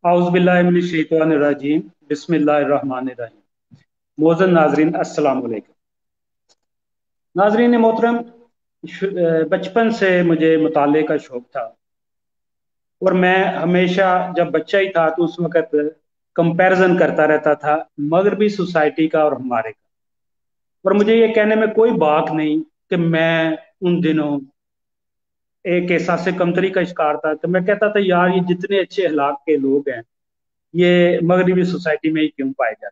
औज़ुबिल्लाहिमिनश्शैतानिर्रजीम बिस्मिल्लाहिर्रहमानिर्रहीम। मोअज़्ज़ज़ नाज़रीन, अस्सलाम वालेकुम। नाज़रीन मोहतरम, बचपन से मुझे मुताले का शौक़ था और मैं हमेशा जब बच्चा ही था तो उस वक़्त कंपैरिजन करता रहता था मगरबी सोसाइटी का और हमारे का। और मुझे ये कहने में कोई बात नहीं कि मैं उन दिनों एक एहसास कमतरी का शिकार था। तो मैं कहता था यार, ये जितने अच्छे अखलाक के लोग हैं ये मगरबी सोसाइटी में ही क्यों पाए जाते।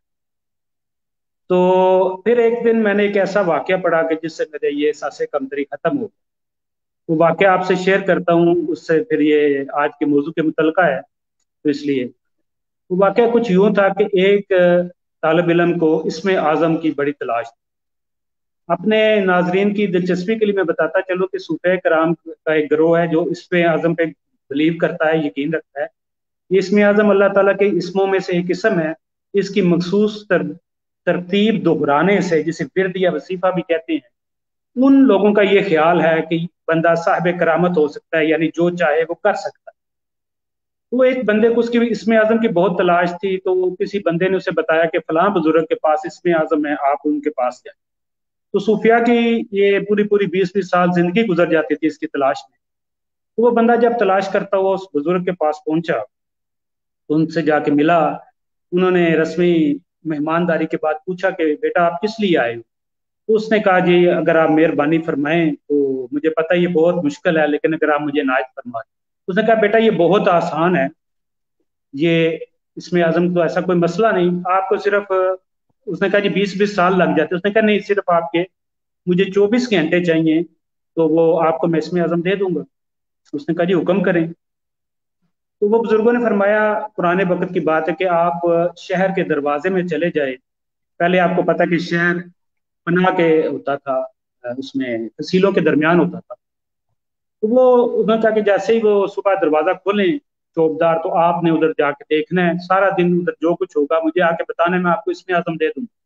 तो फिर एक दिन मैंने एक ऐसा वाकया पढ़ा कि जिससे मेरे ये एहसास कमतरी खत्म हो गया। वो वाकया आपसे शेयर करता हूँ, उससे फिर ये आज के मौजू के मुतलका है, तो इसलिए वो वाकया कुछ यूं था कि एक तालिब इल्म को इसमें आजम की बड़ी तलाश थी। अपने नाजरीन की दिलचस्पी के लिए मैं बताता चलूँ कि सूफे कराम का एक गिरोह है जो इसमें आजम पे बिलीव करता है, यकीन रखता है। ये इसमें आजम अल्लाह ताला के इसमों में से एक किस्म है। इसकी मखसूस तरतीब दोहराने से, जिसे विर्द या वसीफा भी कहते हैं, उन लोगों का ये ख्याल है कि बंदा साहिब करामत हो सकता है, यानी जो चाहे वो कर सकता है। तो एक बंदे को उसकी इसमें आजम की बहुत तलाश थी, तो किसी बंदे ने उसे बताया कि फलां बुजुर्ग के पास इसमें आजम है, आप उनके पास जाए। तो सूफिया की ये पूरी पूरी 20-20 साल जिंदगी गुजर जाती थी इसकी तलाश में। तो वो बंदा जब तलाश करता हुआ उस बुजुर्ग के पास पहुंचा तो उनसे जाके मिला। उन्होंने रस्मी मेहमानदारी के बाद पूछा कि बेटा आप किस लिए आए हो। तो उसने कहा जी अगर आप मेहरबानी फरमाएं तो मुझे पता है ये बहुत मुश्किल है, लेकिन अगर आप मुझे इनायत फरमाएं। उसने कहा बेटा ये बहुत आसान है, ये इसमें आजम तो ऐसा कोई मसला नहीं, आपको सिर्फ उसने कहा जी 20-20 साल लग जाते। उसने कहा नहीं, सिर्फ आपके मुझे 24 घंटे चाहिए तो वो आपको मैं इसमें आजम दे दूंगा। उसने कहा जी हुक्म करें। तो वो बुजुर्गों ने फरमाया, पुराने वक्त की बात है कि आप शहर के दरवाजे में चले जाए। पहले आपको पता कि शहर बना के होता था, उसमें तहसीलों के दरमियान होता था। तो वो उन्होंने कहा कि जैसे ही वो सुबह दरवाजा खोलें चौबदार, तो आपने उधर जाके देखना है, सारा दिन उधर जो कुछ होगा मुझे आके बताना है, मैं आपको इसमें आजम दे दूंगा।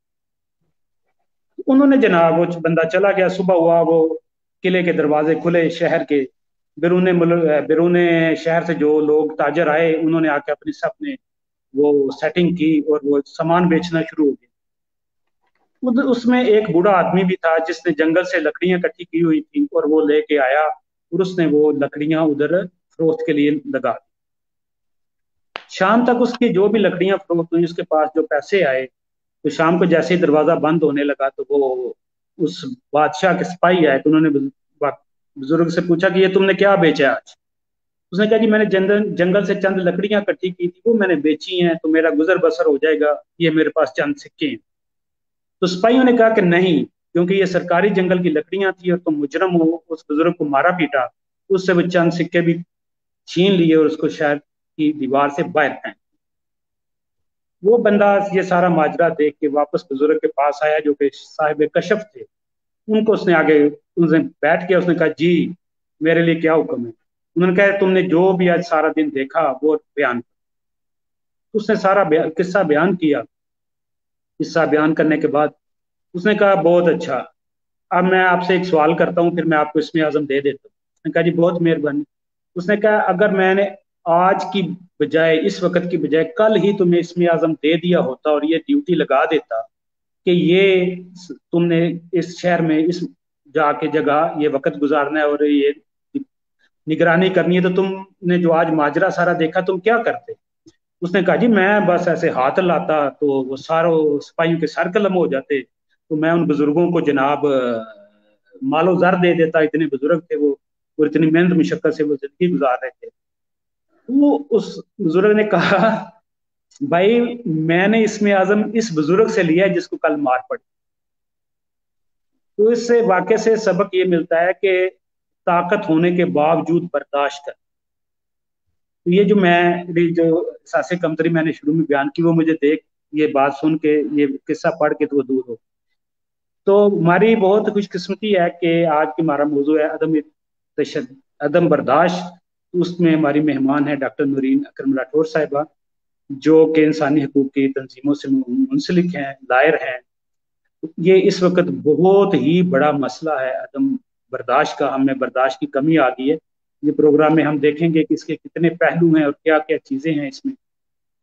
उन्होंने जनाब, वो बंदा चला गया, सुबह हुआ, वो किले के दरवाजे खुले शहर के। बिरून मुल्क बिरून शहर से जो लोग ताजर आए उन्होंने आके अपनी सब ने वो सेटिंग की और वो सामान बेचना शुरू हो गया। उसमें एक बूढ़ा आदमी भी था जिसने जंगल से लकड़ियां इकट्ठी की हुई थी और वो लेके आया और उसने वो लकड़ियां उधर फरोख्त के लिए लगा दी। शाम तक उसकी जो भी लकड़ियां फरोख्त हुई, उसके पास जो पैसे आए, तो शाम को जैसे ही दरवाजा बंद होने लगा तो वो उस बादशाह के सिपाही आए। तो उन्होंने बुजुर्ग से पूछा कि ये तुमने क्या बेचा आज। उसने कहा जी मैंने जंगल जंगल से चंद लकड़ियां इकट्ठी की थी, वो मैंने बेची हैं, तो मेरा गुजर बसर हो जाएगा, ये मेरे पास चंद सिक्के हैं। तो सिपाहियों ने कहा कि नहीं, क्योंकि ये सरकारी जंगल की लकड़ियां थी और तुम मुजरम हो। उस बुजुर्ग को मारा पीटा, उससे वो चंद सिक्के भी छीन लिए और उसको शहर की दीवार से बाहर फेंक। वो बंदा ये सारा माजरा देख के वापस बुजुर्ग के पास आया जो कि साहिब कशफ थे। उनको उसने आगे उनसे बैठ गया, उसने कहा जी मेरे लिए क्या हुक्म है। उन्होंने कहा तुमने जो भी आज सारा दिन देखा वो बयान कर। उसने सारा किस्सा बयान किया। किस्सा बयान करने के बाद उसने कहा बहुत अच्छा, अब मैं आपसे एक सवाल करता हूँ, फिर मैं आपको इसमें आजम दे देता हूँ। उसने कहा जी बहुत मेहरबानी। उसने कहा अगर मैंने आज की बजाय, इस वक्त की बजाय कल ही तुम्हें इसमें आजम दे दिया होता और ये ड्यूटी लगा देता कि ये तुमने इस शहर में इस जाके जगह ये वक्त गुजारना है और ये निगरानी करनी है, तो तुमने जो आज माजरा सारा देखा तुम क्या करते। उसने कहा जी मैं बस ऐसे हाथ लाता तो वो सारों सिपाहियों के सर कलम हो जाते, तो मैं उन बुजुर्गों को जनाब मालो जर दे देता। इतने बुजुर्ग थे वो और इतनी मेहनत मुशक्कत से वो जिंदगी गुजार रहे थे। तो उस बुजुर्ग ने कहा भाई मैंने इसमें आजम इस बुजुर्ग से लिया है जिसको कल मार पड़ी। तो इस वाक्य से सबक ये मिलता है कि ताकत होने के बावजूद बर्दाश्त कर। तो ये जो मैं जो सासे कमतरी मैंने शुरू में बयान की, वो मुझे देख ये बात सुन के, ये किस्सा पढ़ के तो वो दूर हो। तो हमारी बहुत खुशकिस्मती है कि आज की हमारा मौजू है अदम बर्दाश्त। उसमें हमारी मेहमान है डॉक्टर नूरीन अकरम राठौर साहिबा, जो कि इंसानी हकूक की तंजीमों से मुंसलिक हैं, लायर हैं। ये इस वक्त बहुत ही बड़ा मसला है अदम बर्दाश्त का, हमें बर्दाश्त की कमी आ गई है। ये प्रोग्राम में हम देखेंगे कि इसके कितने पहलू हैं और क्या क्या चीज़ें हैं इसमें।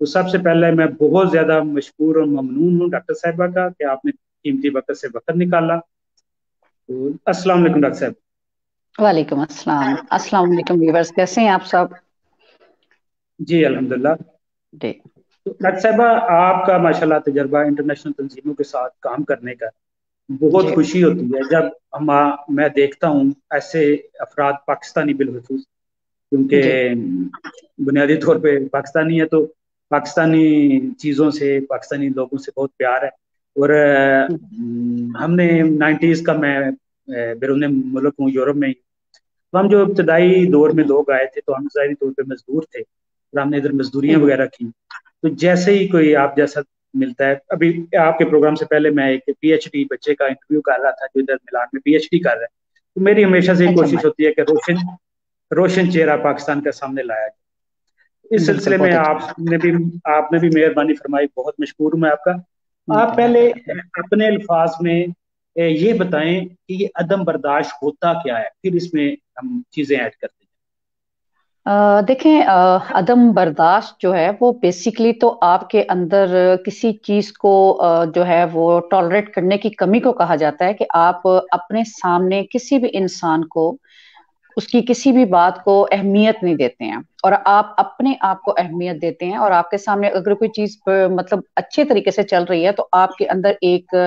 تو سب سے پہلے میں بہت زیادہ مشکور اور ممنون ہوں ڈاکٹر صاحبہ کا کہ آپ نے قیمتی وقت سے وقت نکالا. تو السلام علیکم ڈاکٹر صاحب. وعلیکم السلام. السلام علیکم ویورز، کیسے ہیں آپ سب؟ جی الحمدللہ. جی تو ڈاکٹر صاحبہ آپ کا ماشاءاللہ تجربہ انٹرنیشنل تنظیموں کے ساتھ کام کرنے کا، بہت جی خوشی ہوتی ہے جب میں دیکھتا ہوں ایسے افراد، پاکستانی بالخصوص، جی کیونکہ بنیادی طور پہ پاکستانی ہے تو پاکستانی چیزوں سے، پاکستانی لوگوں سے بہت پیار ہے. اور ہم نے 90s کا، میں بیرون ملک ہوں، یورپ میں ہی. تو ہم جو ابتدائی دور میں لوگ آئے تھے تو ہم ظاہری طور پہ مزدور تھے اور ہم نے ادھر مزدوریاں وغیرہ کی. تو جیسے ہی کوئی آپ جیسا ملتا ہے، ابھی آپ کے پروگرام سے پہلے میں ایک پی ایچ ڈی بچے کا انٹرویو کر رہا تھا جو ادھر ملان میں پی ایچ ڈی کر رہا ہے. تو میری ہمیشہ سے اچھا کوشش ہوتی ہے کہ روشن چہرہ پاکستان کا سامنے لایا جائے. اس بالکل، سلسلے میں بہت آپ اچھا. نے بھی مہربانی فرمائی، بہت مشکور ہوں میں آپ کا. آپ الحمدللہ پہلے الحمدللہ. اپنے الفاظ میں یہ بتائیں کہ یہ عدم برداشت ہوتا کیا ہے، پھر اس میں ہم چیزیں ایڈ کرتے ہیں. دیکھیں، عدم برداشت جو ہے وہ بیسیکلی تو آپ کے اندر کسی چیز کو جو ہے وہ ٹالریٹ کرنے کی کمی کو کہا جاتا ہے، کہ آپ اپنے سامنے کسی بھی انسان کو، اس کی کسی بھی بات کو اہمیت نہیں دیتے ہیں، اور آپ اپنے آپ کو اہمیت دیتے ہیں. اور آپ کے سامنے اگر کوئی چیز مطلب اچھے طریقے سے چل رہی ہے تو آپ کے اندر ایک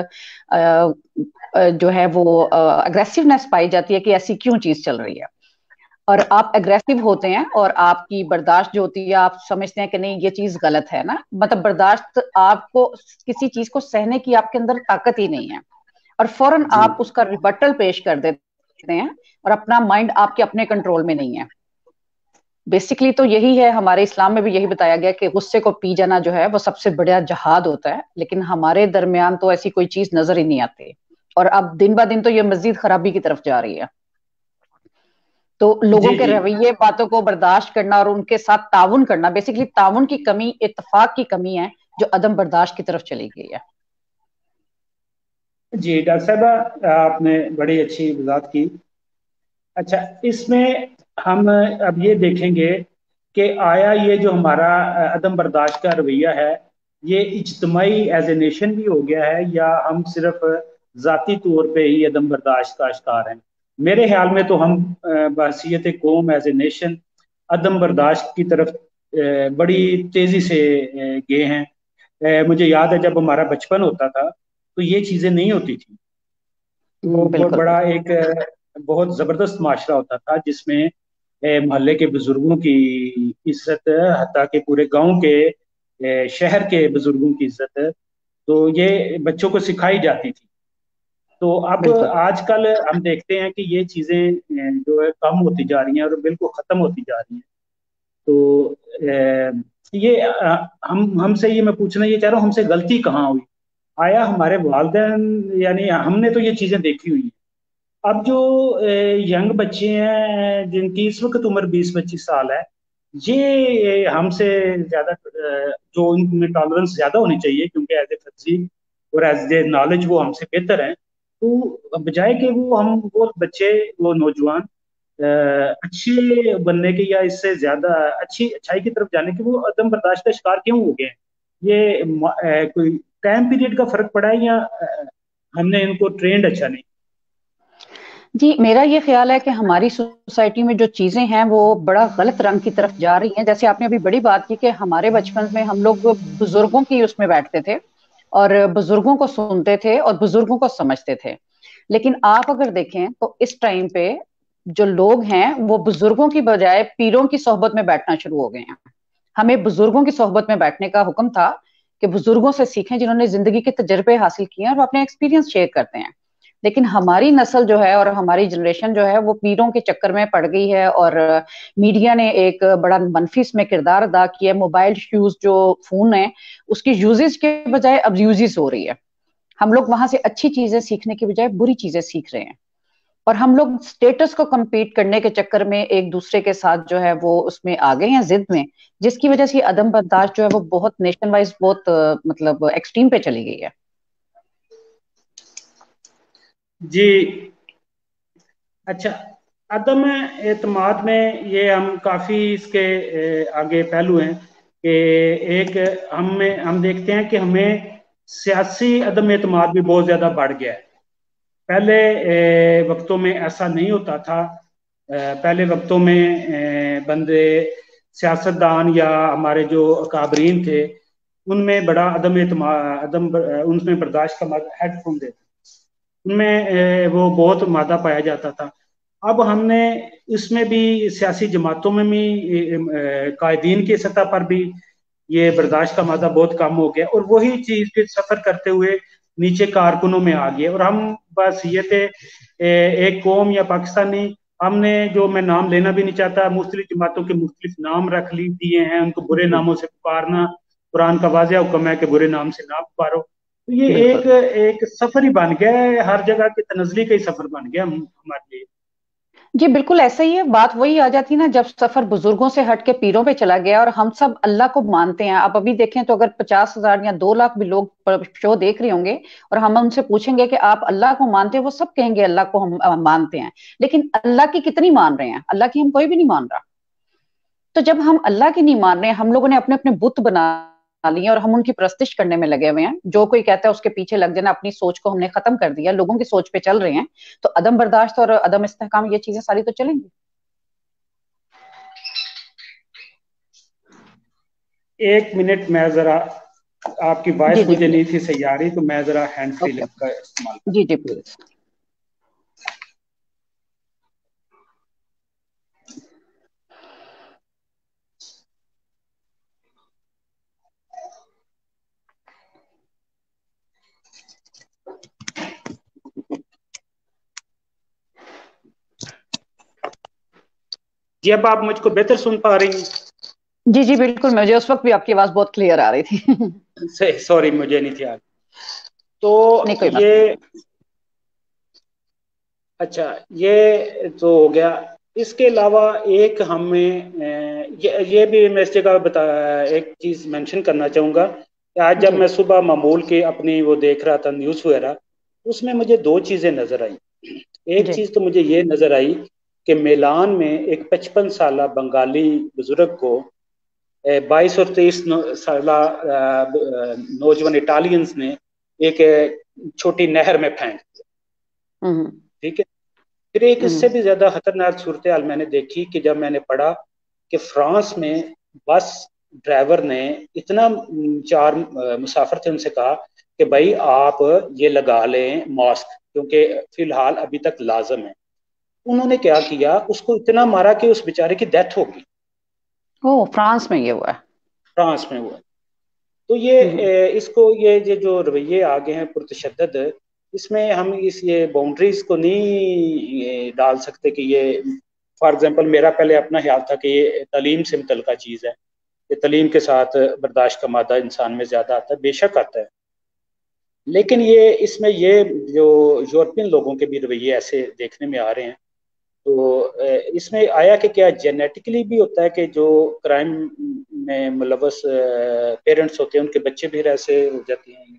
جو ہے وہ اگریسونیس پائی جاتی ہے کہ ایسی کیوں چیز چل رہی ہے، اور آپ اگریسو ہوتے ہیں، اور آپ کی برداشت جو ہوتی ہے آپ سمجھتے ہیں کہ نہیں یہ چیز غلط ہے نا. مطلب برداشت، آپ کو کسی چیز کو سہنے کی آپ کے اندر طاقت ہی نہیں ہے، اور فوراً جی آپ اس کا ریبٹل پیش کر دیتے ہیں، اور اپنا مائنڈ آپ کے اپنے کنٹرول میں نہیں ہے. بیسکلی تو یہی ہے، ہمارے اسلام میں بھی یہی بتایا گیا کہ غصے کو پی جانا جو ہے وہ سب سے بڑا جہاد ہوتا ہے. لیکن ہمارے درمیان تو ایسی کوئی چیز نظر ہی نہیں آتی، اور اب دن بہ دن تو یہ مزید خرابی کی طرف جا رہی ہے. تو لوگوں جی کے جی رویے، باتوں کو برداشت کرنا اور ان کے ساتھ تعاون کرنا، بیسکلی تعاون کی کمی، اتفاق کی کمی ہے جو عدم برداشت کی طرف چلی گئی ہے. جی ڈاکٹر صاحبہ، آپ نے بڑی اچھی وضاحت کی. اچھا، اس میں ہم اب یہ دیکھیں گے کہ آیا یہ جو ہمارا عدم برداشت کا رویہ ہے یہ اجتماعی ایز اے نیشن بھی ہو گیا ہے، یا ہم صرف ذاتی طور پہ ہی عدم برداشت کا شکار ہیں؟ میرے خیال میں تو ہم بحیثیت قوم ایز اے نیشن عدم برداشت کی طرف بڑی تیزی سے گئے ہیں. مجھے یاد ہے جب ہمارا بچپن ہوتا تھا تو یہ چیزیں نہیں ہوتی تھی. تو بالکل بڑا ایک بہت زبردست معاشرہ ہوتا تھا جس میں محلے کے بزرگوں کی عزت، حتیٰ کہ پورے گاؤں کے، شہر کے بزرگوں کی عزت تو یہ بچوں کو سکھائی جاتی تھی. تو اب بالکل. آج کل ہم دیکھتے ہیں کہ یہ چیزیں جو ہے کم ہوتی جا رہی ہیں اور بالکل ختم ہوتی جا رہی ہیں. تو یہ ہم سے، یہ میں پوچھنا یہ چاہ رہا ہوں، ہم سے غلطی کہاں ہوئی؟ آیا ہمارے والدین، یعنی ہم نے تو یہ چیزیں دیکھی ہوئی ہیں. اب جو ینگ بچے ہیں جن کی اس وقت عمر 20-25 سال ہے، یہ ہم سے زیادہ جو ان میں ٹالرنس زیادہ ہونی چاہیے، کیونکہ ایز اے تہذیب اور ایز اے نالج وہ ہم سے بہتر ہیں. تو بجائے کہ وہ بچے، وہ نوجوان اچھے بننے کے یا اس سے زیادہ اچھائی کی طرف جانے کے، وہ عدم برداشت کا شکار کیوں ہو گئے ہیں؟ یہ کوئی ٹائم پیریڈ کا فرق پڑا ہے، یا ہم نے ان کو ٹرینڈ اچھا نہیں؟ جی، میرا یہ خیال ہے کہ ہماری سوسائٹی میں جو چیزیں ہیں وہ بڑا غلط رنگ کی طرف جا رہی ہیں. جیسے آپ نے ابھی بڑی بات کی کہ ہمارے بچپن میں ہم لوگ بزرگوں کی اس میں بیٹھتے تھے اور بزرگوں کو سنتے تھے اور بزرگوں کو سمجھتے تھے. لیکن آپ اگر دیکھیں تو اس ٹائم پہ جو لوگ ہیں وہ بزرگوں کی بجائے پیروں کی صحبت میں بیٹھنا شروع ہو گئے ہیں. ہمیں بزرگوں کی صحبت میں بیٹھنے کا حکم تھا کہ بزرگوں سے سیکھیں جنہوں نے زندگی کے تجربے حاصل کیے ہیں اور وہ اپنے ایکسپیرینس شیئر کرتے ہیں. لیکن ہماری نسل جو ہے اور ہماری جنریشن جو ہے وہ پیروں کے چکر میں پڑ گئی ہے، اور میڈیا نے ایک بڑا منفی اس میں کردار ادا کیا ہے. موبائل یوز، جو فون ہے اس کی یوزز کے بجائے اب یوزز ہو رہی ہے. ہم لوگ وہاں سے اچھی چیزیں سیکھنے کے بجائے بری چیزیں سیکھ رہے ہیں، اور ہم لوگ سٹیٹس کو کمپیٹ کرنے کے چکر میں ایک دوسرے کے ساتھ جو ہے وہ اس میں آ گئے ہیں، ضد میں، جس کی وجہ سے عدم برداشت جو ہے وہ بہت نیشن وائز بہت مطلب ایکسٹریم پہ چلی گئی ہے. جی اچھا، عدم اعتماد میں یہ ہم کافی اس کے آگے پہلو ہیں. کہ ایک ہم دیکھتے ہیں کہ ہمیں سیاسی عدم اعتماد بھی بہت زیادہ بڑھ گیا ہے. پہلے وقتوں میں ایسا نہیں ہوتا تھا. پہلے وقتوں میں بندے سیاستدان یا ہمارے جو اکابرین تھے ان میں بڑا عدم اعتماد ان میں برداشت کا ہیڈ فون دیتے ان میں وہ بہت مادہ پایا جاتا تھا. اب ہم نے اس میں بھی سیاسی جماعتوں میں بھی قائدین کی سطح پر بھی یہ برداشت کا مادہ بہت کم ہو گیا اور وہی چیز پھر سفر کرتے ہوئے نیچے کارکنوں میں آ گیا. اور ہم بس یہ تھے ایک قوم یا پاکستانی ہم نے جو میں نام لینا بھی نہیں چاہتا مختلف جماعتوں کے مختلف نام رکھ دیے ہیں ان کو برے جی ناموں سے پکارنا. قرآن کا واضح حکم ہے کہ برے نام سے نہ پکارو. تو یہ بالکل. ایک سفر ہی بن گیا ہے ہر جگہ کے تنزلی کا ہی سفر بن گیا ہمارے لیے. جی بالکل ایسا ہی ہے. بات وہی آ جاتی ہے نا جب سفر بزرگوں سے ہٹ کے پیروں پہ چلا گیا اور ہم سب اللہ کو مانتے ہیں. آپ ابھی دیکھیں تو اگر 50,000 یا 2 لاکھ بھی لوگ شو دیکھ رہے ہوں گے اور ہم ان سے پوچھیں گے کہ آپ اللہ کو مانتے ہیں وہ سب کہیں گے اللہ کو ہم مانتے ہیں. لیکن اللہ کی کتنی مان رہے ہیں؟ اللہ کی ہم کوئی بھی نہیں مان رہا. تو جب ہم اللہ کی نہیں مان رہے ہیں ہم لوگوں نے اپنے اپنے بت بنا لیے اور ہم ان کی پرستش کرنے میں لگے ہوئے ہیں. جو کوئی کہتا ہے اس کے پیچھے لگ جانا. اپنی سوچ کو ہم نے ختم کر دیا لوگوں کی سوچ پہ چل رہے ہیں تو عدم برداشت اور عدم استحکام یہ چیزیں ساری تو چلیں گی. ایک منٹ میں ذرا آپ کی جی وائس جی مجھے نہیں تھی صحیح آ رہی تو میں ذرا ہینڈ فری اوکے. کا استعمال جی جی پلیز. جی اب آپ مجھ کو بہتر سن پا رہی ہیں؟ جی جی بالکل. مجھے اس وقت بھی آپ کی آواز بہت کلیئر آ رہی تھی. سوری مجھے نہیں تھی آ رہی. تو نہیں کوئی مسئلہ یہ نہیں. اچھا یہ تو ہو گیا. اس کے علاوہ ایک ہمیں یہ بھی میں اس جگہ ایک چیز مینشن کرنا چاہوں گا کہ آج جب جی میں صبح معمول کے اپنی وہ دیکھ رہا تھا نیوز وغیرہ اس میں مجھے دو چیزیں نظر آئی. ایک جی چیز تو مجھے یہ نظر آئی کہ میلان میں ایک 55 سالہ بنگالی بزرگ کو 22 اور 23 سالہ نوجوان اٹالینز نے ایک چھوٹی نہر میں پھینک دیا. ہوں ٹھیک ہے. پھر ایک اس ہوں سے بھی زیادہ خطرناک صورتحال میں نے دیکھی کہ جب میں نے پڑھا کہ فرانس میں بس ڈرائیور نے اتنا 4 مسافر تھے ان سے کہا کہ بھائی آپ یہ لگا لیں ماسک کیونکہ فی الحال ابھی تک لازم ہے. انہوں نے کیا کیا اس کو اتنا مارا کہ اس بیچارے کی ڈیتھ ہو گئی. فرانس میں یہ ہوا ہے. فرانس میں ہوا. تو ہوں اس کو یہ جو رویے آگے ہیں پرتشدد اس میں ہم یہ باؤنڈریز کو نہیں ڈال سکتے کہ یہ فار ایگزامپل میرا پہلے اپنا خیال تھا کہ یہ تعلیم سے متعلقہ چیز ہے کہ تعلیم کے ساتھ برداشت کا مادہ انسان میں زیادہ آتا ہے. بے شک آتا ہے لیکن یہ اس میں یہ جو یورپین لوگوں کے بھی رویے ایسے دیکھنے میں آ رہے ہیں. تو اس میں آیا کہ کیا جینیٹکلی بھی ہوتا ہے کہ جو کرائم میں ملوث پیرنٹس ہوتے ہیں ان کے بچے بھی ایسے ہو جاتے ہیں؟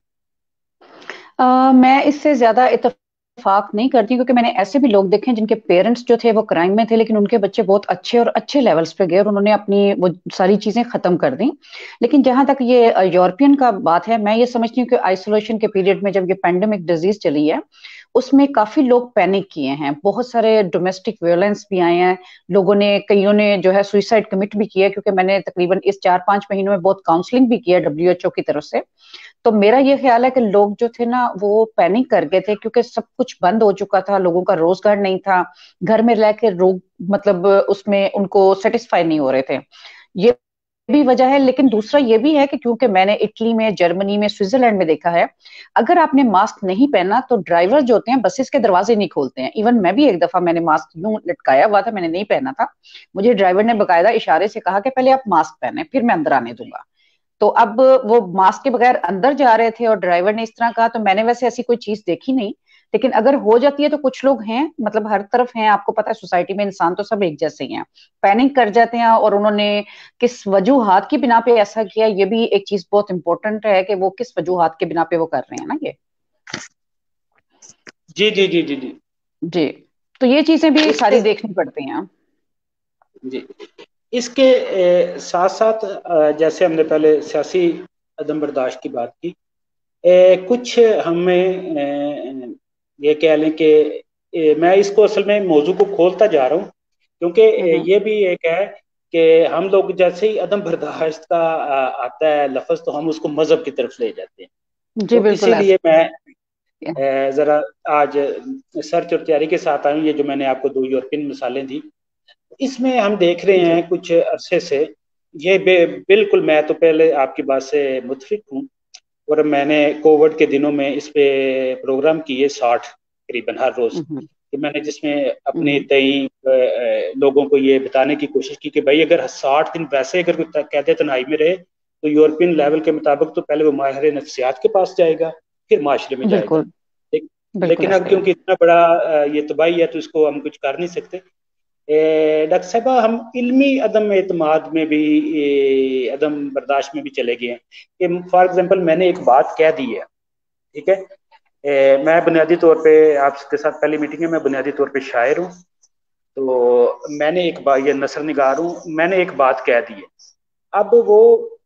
میں اس سے زیادہ اتفاق نہیں کرتی کیونکہ میں نے ایسے بھی لوگ دیکھے جن کے پیرنٹس جو تھے وہ کرائم میں تھے لیکن ان کے بچے بہت اچھے اور اچھے لیولز پہ گئے اور انہوں نے اپنی وہ ساری چیزیں ختم کر دیں. لیکن جہاں تک یہ یورپین کا بات ہے میں یہ سمجھتی ہوں کہ آئسولیشن کے پیریڈ میں جب یہ پینڈیمک ڈیزیز چلی ہے اس میں کافی لوگ پینک کیے ہیں. بہت سارے ڈومیسٹک ویولنس بھی آئے ہیں. لوگوں نے کئیوں نے جو ہے سوئسائڈ کمٹ بھی کیا کیونکہ میں نے تقریباً اس 4-5 مہینوں میں بہت کاؤنسلنگ بھی کیا WHO کی طرف سے. تو میرا یہ خیال ہے کہ لوگ جو تھے نا وہ پینک کر گئے تھے کیونکہ سب کچھ بند ہو چکا تھا. لوگوں کا روزگار نہیں تھا. گھر میں رہ کے مطلب اس میں ان کو سیٹسفائی نہیں ہو رہے تھے. یہ بھی وجہ ہے. لیکن دوسرا یہ بھی ہے کہ کیونکہ میں نے اٹلی میں جرمنی میں سوئٹزرلینڈ میں دیکھا ہے اگر آپ نے ماسک نہیں پہنا تو ڈرائیور جو ہوتے ہیں بسز کے دروازے نہیں کھولتے ہیں. ایون میں بھی ایک دفعہ میں نے ماسک یوں لٹکایا ہوا تھا میں نے نہیں پہنا تھا. مجھے ڈرائیور نے باقاعدہ اشارے سے کہا کہ پہلے آپ ماسک پہنے پھر میں اندر آنے دوں گا. تو اب وہ ماسک کے بغیر اندر جا رہے تھے اور ڈرائیور نے اس طرح کہا. تو میں نے ویسے ایسی کوئی چیز دیکھی نہیں لیکن اگر ہو جاتی ہے تو کچھ لوگ ہیں مطلب ہر طرف ہیں. آپ کو پتا ہے سوسائٹی میں انسان تو سب ایک جیسے ہی ہیں. پینک کر جاتے ہیں اور انہوں نے کس وجوہات کی بنا پہ ایسا کیا یہ بھی ایک چیز بہت امپورٹنٹ ہے کہ وہ کس وجوہات کے بنا پہ وہ کر رہے ہیں نا یہ. جی جی جی جی جی جی تو یہ چیزیں بھی اس ساری کے دیکھنی پڑتی ہیں. جی اس کے ساتھ ساتھ جیسے ہم نے پہلے سیاسی عدم برداشت کی بات کی، کچھ ہمیں یہ کہہ لیں کہ میں اس کو اصل میں موضوع کو کھولتا جا رہا ہوں، کیونکہ یہ بھی ایک ہے کہ ہم لوگ جیسے ہی عدم برداشت کا آتا ہے لفظ تو ہم اس کو مذہب کی طرف لے جاتے ہیں. جی تو بالکل اسی ایسا لیے میں ہے. ذرا آج سرچ اور تیاری کے ساتھ آئی ہوں. یہ جو میں نے آپ کو 2 یورپین مثالیں دی، اس میں ہم دیکھ رہے جی ہیں کچھ عرصے سے یہ بالکل، میں تو پہلے آپ کی بات سے متفق ہوں، اور میں نے کووڈ کے دنوں میں اس پہ پروگرام کیے 60 قریباً ہر روز، کہ میں نے جس میں اپنے تئیں لوگوں کو یہ بتانے کی کوشش کی کہ بھائی اگر 60 دن ویسے اگر کوئی قید تنہائی میں رہے تو یورپین لیول کے مطابق تو پہلے وہ ماہر نفسیات کے پاس جائے گا، پھر معاشرے میں جائے گا. بالکل بالکل لیکن اب ایسا ہی ہے. کیونکہ اتنا بڑا یہ تباہی ہے تو اس کو ہم کچھ کر نہیں سکتے. ڈاکٹر صاحبہ، ہم علمی عدم اعتماد میں بھی عدم برداشت میں بھی چلے گئے ہیں کہ فار ایگزامپل میں نے ایک بات کہہ دی ہے، ٹھیک ہے، میں بنیادی طور پہ آپ کے ساتھ پہلی میٹنگ ہے، میں بنیادی طور پہ شاعر ہوں، تو میں نے ایک بات، یہ نثر نگار ہوں، میں نے ایک بات کہہ دی ہے. اب وہ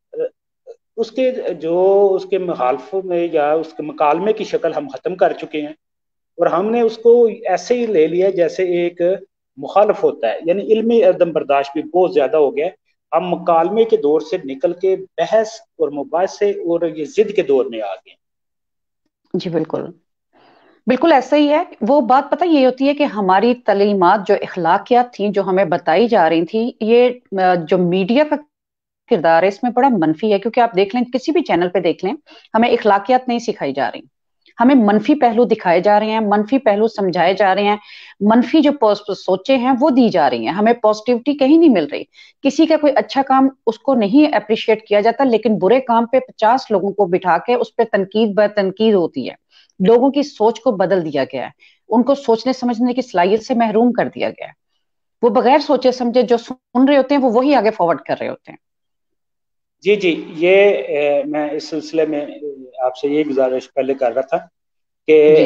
اس کے جو اس کے مخالفوں میں یا اس کے مکالمے کی شکل ہم ختم کر چکے ہیں، اور ہم نے اس کو ایسے ہی لے لیا جیسے ایک مخالف ہوتا ہے. یعنی علمی عدم برداشت بھی بہت زیادہ ہو گیا ہے. ہم مکالمے کے دور سے نکل کے بحث اور مباحثے اور یہ ضد کے دور میں آ گئے. جی بالکل بالکل ایسا ہی ہے. وہ بات پتہ یہ ہوتی ہے کہ ہماری تعلیمات جو اخلاقیات تھیں جو ہمیں بتائی جا رہی تھی، یہ جو میڈیا کا کردار ہے اس میں بڑا منفی ہے. کیونکہ آپ دیکھ لیں کسی بھی چینل پہ دیکھ لیں، ہمیں اخلاقیات نہیں سکھائی جا رہی، ہمیں منفی پہلو دکھائے جا رہے ہیں، منفی پہلو سمجھائے جا رہے ہیں، منفی جو سوچیں ہیں وہ دی جا رہی ہیں. ہمیں پازیٹیوٹی کہیں نہیں مل رہی. کسی کا کوئی اچھا کام اس کو نہیں اپریشیٹ کیا جاتا، لیکن برے کام پہ 50 لوگوں کو بٹھا کے اس پہ تنقید بر تنقید ہوتی ہے. لوگوں کی سوچ کو بدل دیا گیا ہے، ان کو سوچنے سمجھنے کی صلاحیت سے محروم کر دیا گیا ہے. وہ بغیر سوچے سمجھے جو سن رہے ہوتے ہیں وہ وہی آگے فارورڈ کر رہے ہوتے ہیں. جی جی، یہ میں اس سلسلے میں آپ سے یہ گزارش پہلے کر رہا تھا کہ جی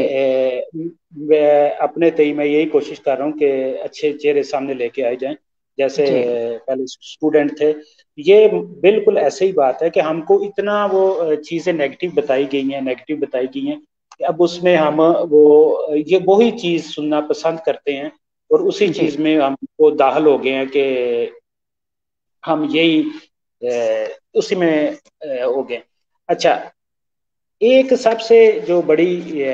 اپنے تئیں میں یہی کوشش کر رہا ہوں کہ اچھے چہرے سامنے لے کے آئے جائیں. جیسے جی پہلے اسٹوڈنٹ تھے، یہ بالکل ایسے ہی بات ہے کہ ہم کو اتنا وہ چیزیں نیگیٹو بتائی گئی ہیں کہ اب اس میں ہم یہ وہی چیز سننا پسند کرتے ہیں، اور اسی جی چیز میں ہم کو داخل ہو گئے ہیں کہ ہم یہی اسی میں ہو گئے. اچھا، ایک سب سے جو بڑی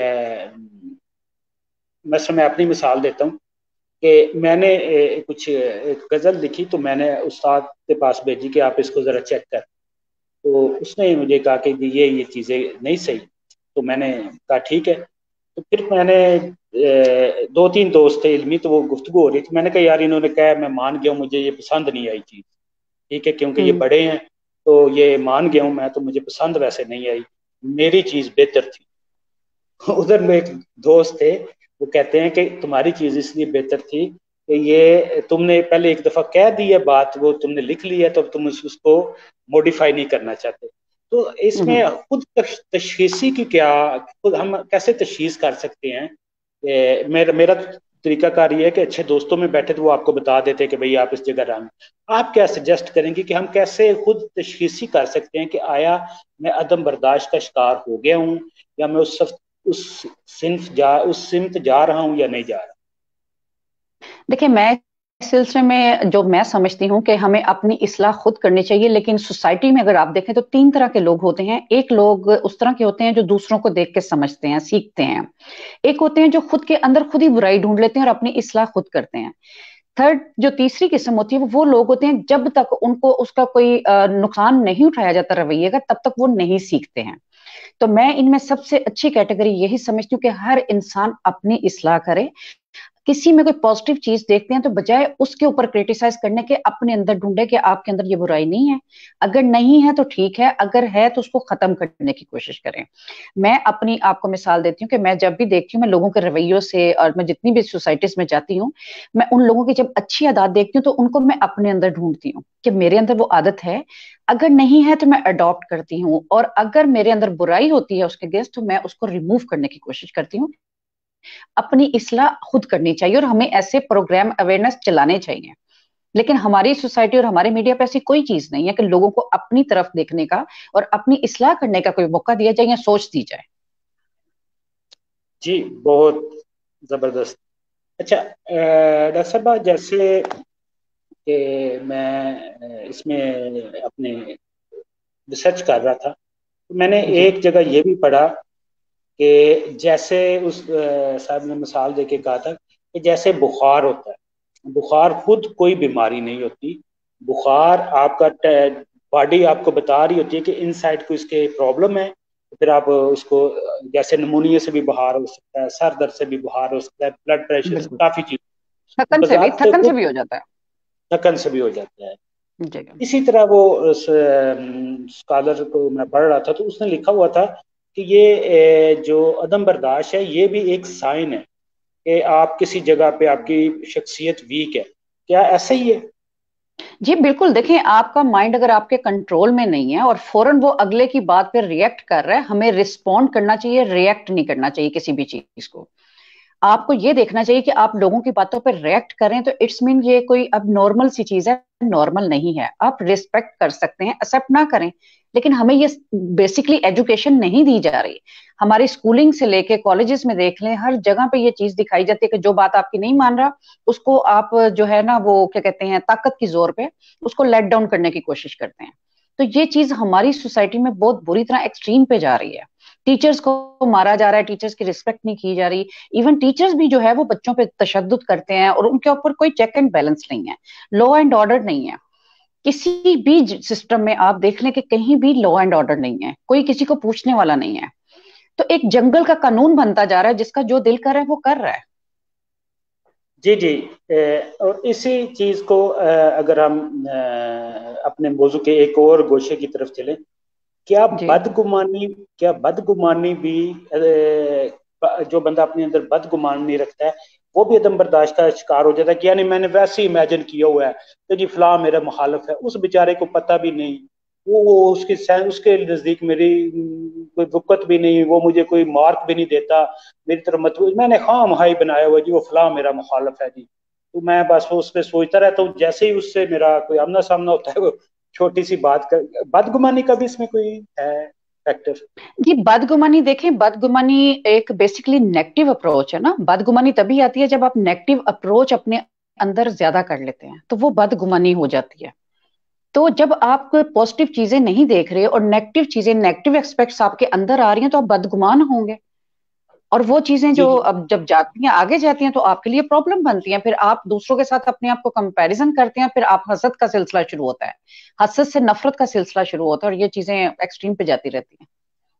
میں اپنی مثال دیتا ہوں کہ میں نے کچھ ایک غزل لکھی تو میں نے استاد کے پاس بھیجی کہ آپ اس کو ذرا چیک کر. تو اس نے مجھے کہا کہ یہ چیزیں نہیں صحیح. تو میں نے کہا ٹھیک ہے. تو پھر میں نے 2-3 دوست تھے علمی، تو وہ گفتگو ہو رہی تھی. میں نے کہا یار انہوں نے کہا میں مان گیا ہوں، مجھے یہ پسند نہیں آئی چیز، ٹھیک ہے، کیونکہ یہ بڑے ہیں تو یہ مان گیا ہوں میں، تو مجھے پسند ویسے نہیں آئی، میری چیز بہتر تھی. ادھر میں ایک دوست تھے، وہ کہتے ہیں کہ تمہاری چیز اس لیے بہتر تھی کہ یہ تم نے پہلے ایک دفعہ کہہ دی ہے بات، وہ تم نے لکھ لی ہے، تو اب تم اس کو موڈیفائی نہیں کرنا چاہتے. تو اس میں خود تشخیصی کی کیا، خود ہم کیسے تشخیص کر سکتے ہیں؟ میرا طریقہ کار یہ ہے کہ اچھے دوستوں میں بیٹھے تو وہ آپ کو بتا دیتے کہ بھئی آپ اس جگہ رہیں. آپ کیا سجیسٹ کریں گے کہ ہم کیسے خود تشخیصی کر سکتے ہیں کہ آیا میں عدم برداشت کا شکار ہو گیا ہوں، یا میں اس سمت جا رہا ہوں یا نہیں جا رہا؟ دیکھیں، میں اس سلسلے میں جو میں سمجھتی ہوں کہ ہمیں اپنی اصلاح خود کرنی چاہیے. لیکن سوسائٹی میں اگر آپ دیکھیں تو 3 طرح کے لوگ ہوتے ہیں. ایک لوگ اس طرح کے ہوتے ہیں جو دوسروں کو دیکھ کے سمجھتے ہیں، سیکھتے ہیں. ایک ہوتے ہیں جو خود کے اندر خود ہی برائی ڈھونڈ لیتے ہیں اور اپنی اصلاح خود کرتے ہیں. تھرڈ جو تیسری قسم ہوتی ہے وہ لوگ ہوتے ہیں جب تک ان کو اس کا کوئی نقصان نہیں اٹھایا جاتا رویے کا، تب تک وہ نہیں سیکھتے ہیں. تو میں ان میں سب سے اچھی کیٹیگری یہی سمجھتی ہوں کہ ہر انسان اپنی اصلاح کرے. کسی میں کوئی پازیٹیو چیز دیکھتے ہیں تو بجائے اس کے اوپر کریٹیسائز کرنے کے اپنے اندر ڈھونڈے کہ آپ کے اندر یہ برائی نہیں ہے. اگر نہیں ہے تو ٹھیک ہے، اگر ہے تو اس کو ختم کرنے کی کوشش کریں. میں اپنی آپ کو مثال دیتی ہوں کہ میں جب بھی دیکھتی ہوں، میں لوگوں کے رویوں سے، اور میں جتنی بھی سوسائٹیز میں جاتی ہوں، میں ان لوگوں کی جب اچھی عادات دیکھتی ہوں تو ان کو میں اپنے اندر ڈھونڈتی ہوں کہ میرے اندر وہ عادت ہے. اگر نہیں ہے تو میں اڈاپٹ کرتی ہوں، اور اگر میرے اندر برائی ہوتی ہے اس کے اگینسٹ تو میں اس کو ریموو کرنے کی کوشش کرتی ہوں. اپنی اصلاح خود کرنی چاہیے، اور ہمیں ایسے پروگرام اویئرنیس چلانے چاہیے. لیکن ہماری سوسائٹی اور ہمارے میڈیا پہ ایسی کوئی چیز نہیں ہے کہ لوگوں کو اپنی طرف دیکھنے کا اور اپنی اصلاح کرنے کا کوئی موقع دیا جائے یا سوچ دی جائے. جی بہت زبردست. اچھا ڈاکٹر صاحبہ، جیسے کہ میں اس میں اپنے ریسرچ کر رہا تھا، میں نے جی ایک جگہ یہ بھی پڑھا کہ جیسے اس صاحب نے مثال دے کے کہا تھا کہ جیسے بخار ہوتا ہے، بخار خود کوئی بیماری نہیں ہوتی، بخار آپ کا باڈی آپ کو بتا رہی ہوتی ہے کہ ان سائڈ کو اس کے پرابلم ہے، پھر آپ اس کو جیسے نمونیا سے بھی بخار ہو سکتا ہے، سر درد سے بھی بخار ہو سکتا ہے، بلڈ پریشر سے، بالکل. کافی چیز تھکن سے بھی بذات تھکن سے خود بھی ہو جاتا تھکن سے بھی ہو جاتا ہے. ہے. جی اسی طرح وہ اسکالر کو میں پڑھ رہا تھا تو اس نے لکھا ہوا تھا کہ یہ جو عدم برداشت ہے یہ بھی ایک سائن ہے کہ آپ کسی جگہ پہ آپ کی شخصیت ویک ہے. کیا ایسا ہی ہے؟ جی بالکل. دیکھیں آپ کا مائنڈ اگر آپ کے کنٹرول میں نہیں ہے اور فوراً وہ اگلے کی بات پہ ریئیکٹ کر رہا ہے، ہمیں رسپونڈ کرنا چاہیے، ریئیکٹ نہیں کرنا چاہیے کسی بھی چیز کو. آپ کو یہ دیکھنا چاہیے کہ آپ لوگوں کی باتوں پہ ریئیکٹ کریں تو اٹس مین یہ کوئی اب نارمل سی چیز ہے، نارمل نہیں ہے. آپ ریسپیکٹ کر سکتے ہیں، ایکسپٹ نہ کریں، لیکن ہمیں یہ بیسکلی ایجوکیشن نہیں دی جا رہی. ہماری اسکولنگ سے لے کے کالجز میں دیکھ لیں، ہر جگہ پہ یہ چیز دکھائی جاتی ہے کہ جو بات آپ کی نہیں مان رہا اس کو آپ جو ہے نا وہ کیا کہتے ہیں طاقت کی زور پہ اس کو لیٹ ڈاؤن کرنے کی کوشش کرتے ہیں. تو یہ چیز ہماری سوسائٹی میں بہت بری طرح ایکسٹریم پہ جا رہی ہے. ٹیچرز کو مارا جا رہا ہے، ٹیچرز کی رسپیکٹ نہیں کی جا رہی. ایون ٹیچرز بھی جو ہے وہ بچوں پہ تشدد کرتے ہیں اور ان کے اوپر کوئی چیک اینڈ بیلنس نہیں ہے، لا اینڈ آرڈر نہیں ہے. کسی بھی سسٹم میں آپ دیکھ لیں کہ کہیں بھی لا اینڈ آرڈر نہیں ہے، کوئی کسی کو پوچھنے والا نہیں ہے. تو ایک جنگل کا قانون بنتا جا رہا ہے، جس کا جو دل کر رہا ہے وہ کر رہا ہے. جی جی. اور اسی چیز کو اگر ہم اپنے موضوع کے ایک اور گوشے کی طرف چلیں، کیا جی بدگمانی بھی جو بندہ اپنے اندر بدگمانی رکھتا ہے وہ بھی عدم برداشت کا شکار ہو جاتا ہے کہ یعنی میں نے ویسے ہی امیجن کیا ہوا ہے کہ جی فلاں میرا مخالف ہے، اس بیچارے کو پتہ بھی نہیں، وہ اس کے نزدیک میری کوئی وقت بھی نہیں، وہ مجھے کوئی مارک بھی نہیں دیتا میری طرف مطلوب، میں نے خواہ مخواہ بنایا ہوا جی وہ فلاں میرا مخالف ہے جی. تو میں بس اس پہ سوچتا رہتا ہوں، جیسے ہی اس سے میرا کوئی آمنا سامنا ہوتا ہے وہ چھوٹی سی بات کر، بدگمانی کا بھی اس میں کوئی ہے فیکٹر؟ جی بدگمانی دیکھیں، بدگمانی ایک بیسکلی نیگیٹو اپروچ ہے نا. بدگمانی تبھی آتی ہے جب آپ نیگیٹو اپروچ اپنے اندر زیادہ کر لیتے ہیں تو وہ بدگمانی ہو جاتی ہے. تو جب آپ پازیٹیو چیزیں نہیں دیکھ رہے اور نیگیٹو چیزیں، نیگیٹو ایکسپیکٹس آپ کے اندر آ رہی ہیں تو آپ بدگمان ہوں گے. اور وہ چیزیں جو جی جی اب جب جاتی ہیں آگے جاتی ہیں تو آپ کے لیے پرابلم بنتی ہیں. پھر آپ دوسروں کے ساتھ اپنے آپ کو کمپیریزن کرتے ہیں، پھر آپ حسد کا سلسلہ شروع ہوتا ہے، حسد سے نفرت کا سلسلہ شروع ہوتا ہے اور یہ چیزیں ایکسٹریم پہ جاتی رہتی ہیں.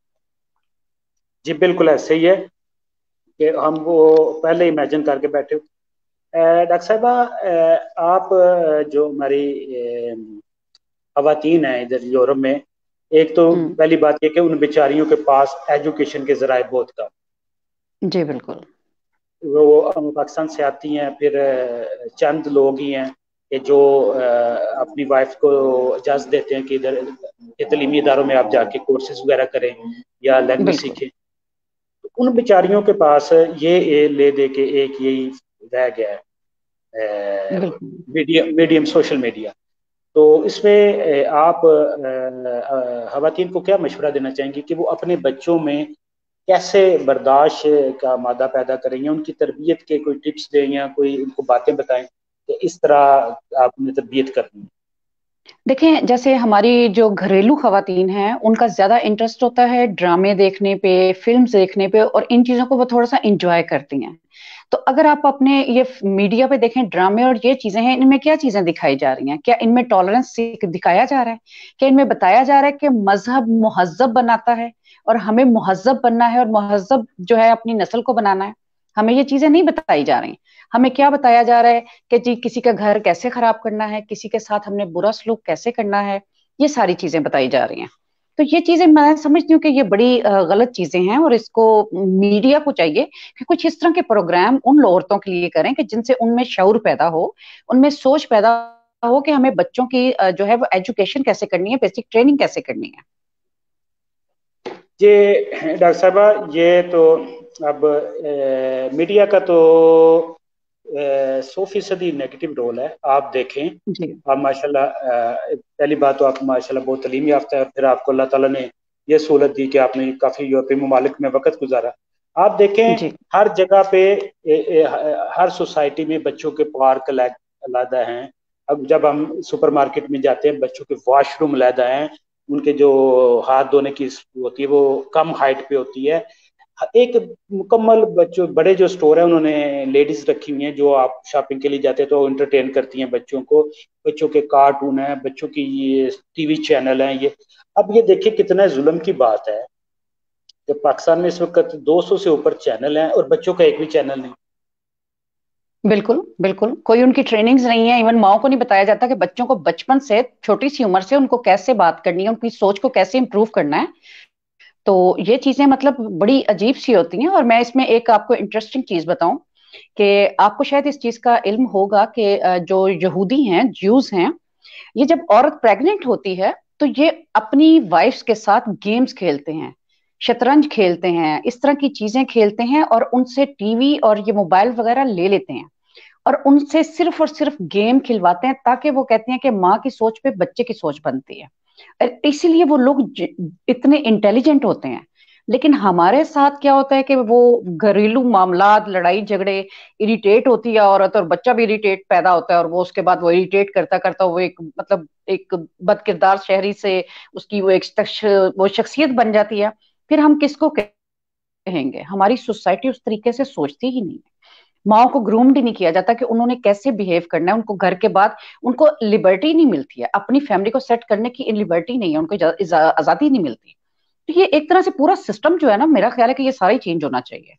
جی بالکل ایسے ہی ہے کہ ہم وہ پہلے امیجن کر کے بیٹھے. ڈاکٹر صاحبہ، آپ جو ہماری خواتین ہیں ادھر یورپ میں، ایک تو ہوں. پہلی بات یہ کہ ان بیچاریوں کے پاس ایجوکیشن کے ذرائع بہت کم، جی بالکل. وہ پاکستان سے آتی ہیں، پھر چند لوگ ہی ہیں کہ جو اپنی وائف کو اجازت دیتے ہیں کہ ادھر کے تعلیمی اداروں میں آپ جا کے کورسز وغیرہ کریں یا لینگویج بالکل. سیکھیں. ان بیچاریوں کے پاس یہ لے دے کے ایک یہی رہ گیا ہے بالکل. Medium social media. تو اس میں آپ خواتین کو کیا مشورہ دینا چاہیں گی کہ وہ اپنے بچوں میں کیسے برداشت کا مادہ پیدا کریں گے، ان کی تربیت کے کوئی ٹپس دیں یا کوئی ان کو باتیں بتائیں کہ اس طرح آپ نے تربیت کرنی ہے؟ دیکھیں جیسے ہماری جو گھریلو خواتین ہیں ان کا زیادہ انٹرسٹ ہوتا ہے ڈرامے دیکھنے پہ، فلمز دیکھنے پہ، اور ان چیزوں کو وہ تھوڑا سا انجوائے کرتی ہیں. تو اگر آپ اپنے یہ میڈیا پہ دیکھیں ڈرامے اور یہ چیزیں ہیں، ان میں کیا چیزیں دکھائی جا رہی ہیں؟ کیا ان میں ٹالرنس دکھایا جا رہا ہے؟ کیا ان میں بتایا جا رہا ہے کہ مذہب مہذب بناتا ہے اور ہمیں مہذب بننا ہے اور مہذب جو ہے اپنی نسل کو بنانا ہے؟ ہمیں یہ چیزیں نہیں بتائی جا رہی. ہمیں کیا بتایا جا رہا ہے کہ جی کسی کا گھر کیسے خراب کرنا ہے، کسی کے ساتھ ہم نے برا سلوک کیسے کرنا ہے، یہ ساری چیزیں بتائی جا رہی ہیں. تو یہ چیزیں میں سمجھتی ہوں کہ یہ بڑی غلط چیزیں ہیں اور اس کو میڈیا کو چاہیے کہ کچھ اس طرح کے پروگرام ان عورتوں کے لیے کریں کہ جن سے ان میں شعور پیدا ہو، ان میں سوچ پیدا ہو کہ ہمیں بچوں کی جو ہے وہ ایجوکیشن کیسے کرنی ہے، بیسک ٹریننگ کیسے کرنی ہے. یہ ڈاکٹر صاحبہ یہ تو اب میڈیا کا تو 100% नेगेटिव रोल है। आप देखें, जी आप माशाल्लाह, पहली बात तो आप माशाल्लाह बहुत तालीम याफ्ता है, फिर आपको अल्लाह ताला ने ये सहूलत दी कि आपने काफ़ी यूरोपीय ममालिक में वक्त गुजारा। आप देखें, जी हर जगह पे हर सोसाइटी में बच्चों के पार्क अलहदा हैं। अब जब हम सुपरमार्केट में जाते हैं, बच्चों के वॉशरूम अलहदा हैं, उनके जो हाथ धोने की होती है वो कम हाइट पे होती है। एक मुकम्मल बच्चों, बड़े जो स्टोर है उन्होंने लेडीज रखी हुई हैं, जो आप शॉपिंग के लिए जाते हैं तो इंटरटेन करती हैं बच्चों को। बच्चों के कार्टून है, बच्चों की ये टीवी चैनल है ये। अब ये देखिए कितना जुल्म की बात है कि पाकिस्तान में इस वक्त 200 से ऊपर चैनल हैं और बच्चों का एक भी चैनल नहीं। बिल्कुल बिल्कुल, कोई उनकी ट्रेनिंग्स नहीं है। इवन माओ को नहीं बताया जाता कि बच्चों को बचपन से, छोटी सी उम्र से उनको कैसे बात करनी है, उनकी सोच को कैसे इंप्रूव करना है। तो ये चीजें मतलब बड़ी अजीब सी होती हैं। और मैं इसमें एक आपको इंटरेस्टिंग चीज बताऊं कि आपको शायद इस चीज का इल्म होगा कि जो यहूदी हैं, ज्यूज हैं, ये जब औरत प्रेग्नेंट होती है तो ये अपनी वाइफ्स के साथ गेम्स खेलते हैं, शतरंज खेलते हैं, इस तरह की चीजें खेलते हैं, और उनसे टीवी और ये मोबाइल वगैरह ले लेते हैं, और उनसे सिर्फ और सिर्फ गेम खिलवाते हैं, ताकि वो कहते हैं कि माँ की सोच पे बच्चे की सोच बनती है। और इसीलिए वो लोग इतने इंटेलिजेंट होते हैं। लेकिन हमारे साथ क्या होता है कि वो घरेलू मामलात, लड़ाई झगड़े, इरिटेट होती है औरत और बच्चा भी इरिटेट पैदा होता है, और वो उसके बाद वो इरिटेट करता करता वो एक मतलब एक बदकिरदार शहरी से उसकी वो एक वो शख्सियत बन जाती है। फिर हम किसको कहेंगे? हमारी सोसाइटी उस तरीके से सोचती ही नहीं है। माओ को ग्रूम्ड ही नहीं किया जाता कि उन्होंने कैसे बिहेव करना है। उनको घर के बाद उनको लिबर्टी नहीं मिलती है, अपनी फैमिली को सेट करने की लिबर्टी नहीं है, उनको आजादी नहीं मिलती। तो ये एक तरह से पूरा सिस्टम जो है ना, मेरा ख्याल है कि ये सारा ही चेंज होना चाहिए।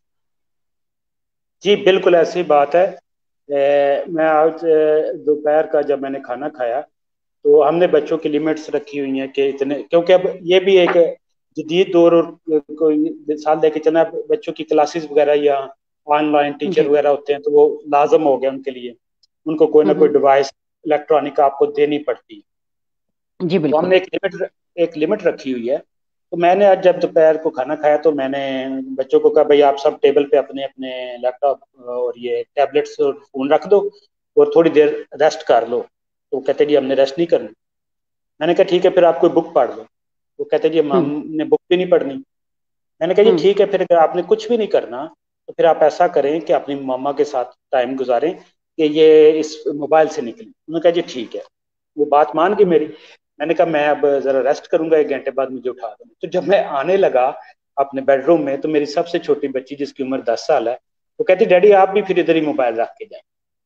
जी बिल्कुल ऐसी बात है। मैं आज दोपहर का जब मैंने खाना खाया तो हमने बच्चों की लिमिट्स रखी हुई हैं कि इतने, क्योंकि अब ये भी एक जदीद दौर और कोई साल लेके चलना है। बच्चों की क्लासेस वगैरह या ऑनलाइन टीचर जी वगैरह होते हैं तो वो लाजम हो गया उनके लिए, उनको कोई ना कोई हम्म। डिवाइस इलेक्ट्रॉनिक आपको देनी पड़ती है। जी तो बिल्कुल। हमने एक लिमिट रखी हुई है। तो मैंने आज जब दोपहर को खाना खाया तो मैंने बच्चों को कहा भाई आप सब टेबल पे अपने अपने लैपटॉप और ये टैबलेट्स और फोन रख दो और थोड़ी देर रेस्ट कर लो। तो वो कहते जी हमने रेस्ट नहीं करनी। मैंने कहा ठीक है फिर आप कोई बुक पढ़ लो। वो कहते जी हम्म हमने बुक भी नहीं पढ़नी। मैंने कहा जी हम्म ठीक है फिर अगर आपने कुछ भी नहीं करना तो फिर आप ऐसा करें कि अपनी मम्मा के साथ टाइम गुजारें कि ये इस मोबाइल से निकलें। उन्होंने कहा जी ठीक है। वो बात मान गई मेरी। मैंने कहा मैं अब जरा रेस्ट करूंगा, 1 घंटे बाद मुझे उठा देना। तो जब मैं आने लगा अपने बेडरूम में तो मेरी सबसे छोटी बच्ची जिसकी उम्र 10 साल है वो कहती डैडी आप भी फिर इधर ही मोबाइल रख के जाए।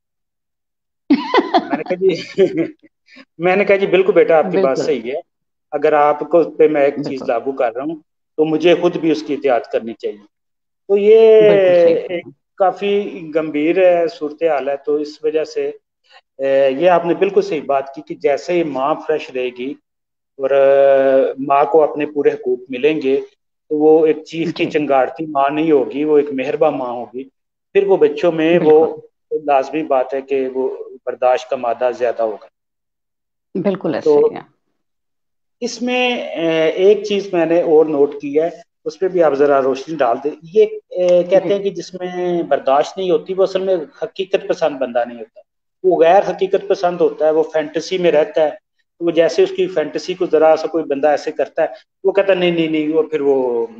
तो मैंने कहा जी मैंने कहा जी बिल्कुल बेटा आपकी बात बिल्कुल सही है। अगर आपको पे मैं एक चीज बिल्कुल लागू कर रहा हूँ तो मुझे खुद भी उसकी एहतियात करनी चाहिए। तो ये बिल्कुल सही एक कहा। काफी गंभीर सूरत हाल है। तो इस वजह से ये आपने बिल्कुल सही बात की कि जैसे ही माँ फ्रेश रहेगी और माँ को अपने पूरे हकूक मिलेंगे तो वो एक चीख की जी चिंगारती माँ नहीं होगी, वो एक मेहरबा माँ होगी। फिर वो बच्चों में वो बिल्कुल लाजमी बात है कि वो बर्दाश्त का मादा ज्यादा होगा। बिल्कुल तो ऐसे ही है। इसमें एक चीज मैंने और नोट की है, उस पर भी आप जरा रोशनी डाल दें। ये कहते जी हैं कि जिसमें बर्दाश्त नहीं होती वो असल में हकीकत पसंद बंदा नहीं होता, वो गैर हकीकत पसंद होता है, वो फैंटेसी में रहता है। तो वो जैसे उसकी फैंटेसी को जरा सा कोई बंदा ऐसे करता है वो कहता है नहीं नहीं नहीं, और फिर वो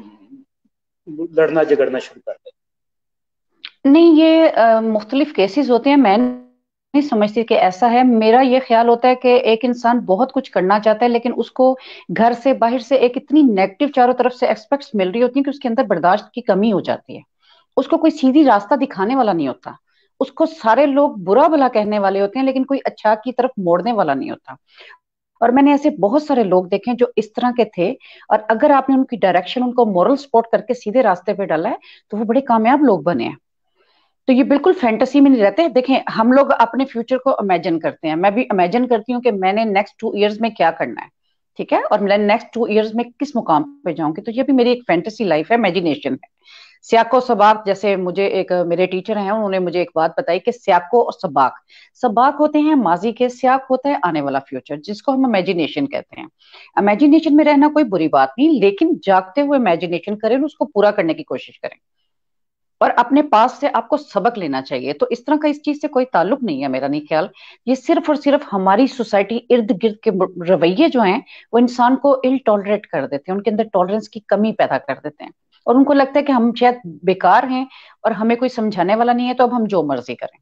लड़ना झगड़ना शुरू कर देता नहीं, ये मुख्तलिफ केसेस होते हैं। मैं नहीं समझती कि ऐसा है। मेरा ये ख्याल होता है कि एक इंसान बहुत कुछ करना चाहता है, लेकिन उसको घर से बाहर से एक इतनी नेगेटिव चारों तरफ से एक्सपेक्ट्स मिल रही होती है कि उसके अंदर बर्दाश्त की कमी हो जाती है। उसको कोई सीधी रास्ता दिखाने वाला नहीं होता। उसको सारे लोग बुरा भला कहने वाले होते हैं, लेकिन कोई अच्छा की तरफ मोड़ने वाला नहीं होता। और मैंने ऐसे बहुत सारे लोग देखे हैं जो इस तरह के थे, और अगर आपने उनकी डायरेक्शन, उनको मोरल सपोर्ट करके सीधे रास्ते पे डाला है, तो वो बड़े कामयाब लोग बने हैं। तो ये बिल्कुल फैंटेसी में नहीं रहते। देखें, हम लोग अपने फ्यूचर को इमेजिन करते हैं। मैं भी इमेजिन करती हूँ कि मैंने नेक्स्ट 2 इयर्स में क्या करना है, ठीक है, और मैं नेक्स्ट 2 इयर्स में किस मुकाम पे जाऊंगी। तो ये भी मेरी एक फैंटेसी लाइफ है, इमेजिनेशन है। सियाको सबाक, जैसे मुझे एक मेरे टीचर हैं, उन्होंने मुझे एक बात बताई कि सियाको और सबाक, सबाक होते हैं माजी के, सियाक होता है आने वाला फ्यूचर, जिसको हम इमेजिनेशन कहते हैं। इमेजिनेशन में रहना कोई बुरी बात नहीं, लेकिन जागते हुए इमेजिनेशन करें, उसको पूरा करने की कोशिश करें। اور اپنے پاس سے آپ کو سبق لینا چاہیے. تو اس طرح کا اس چیز سے کوئی تعلق نہیں ہے میرا نہیں خیال. یہ صرف اور صرف ہماری سوسائٹی ارد گرد کے رویے جو ہیں وہ انسان کو ال ٹالریٹ کر دیتے ہیں, ان کے اندر ٹالرنس کی کمی پیدا کر دیتے ہیں, اور ان کو لگتا ہے کہ ہم شاید بیکار ہیں اور ہمیں کوئی سمجھانے والا نہیں ہے تو اب ہم جو مرضی کریں.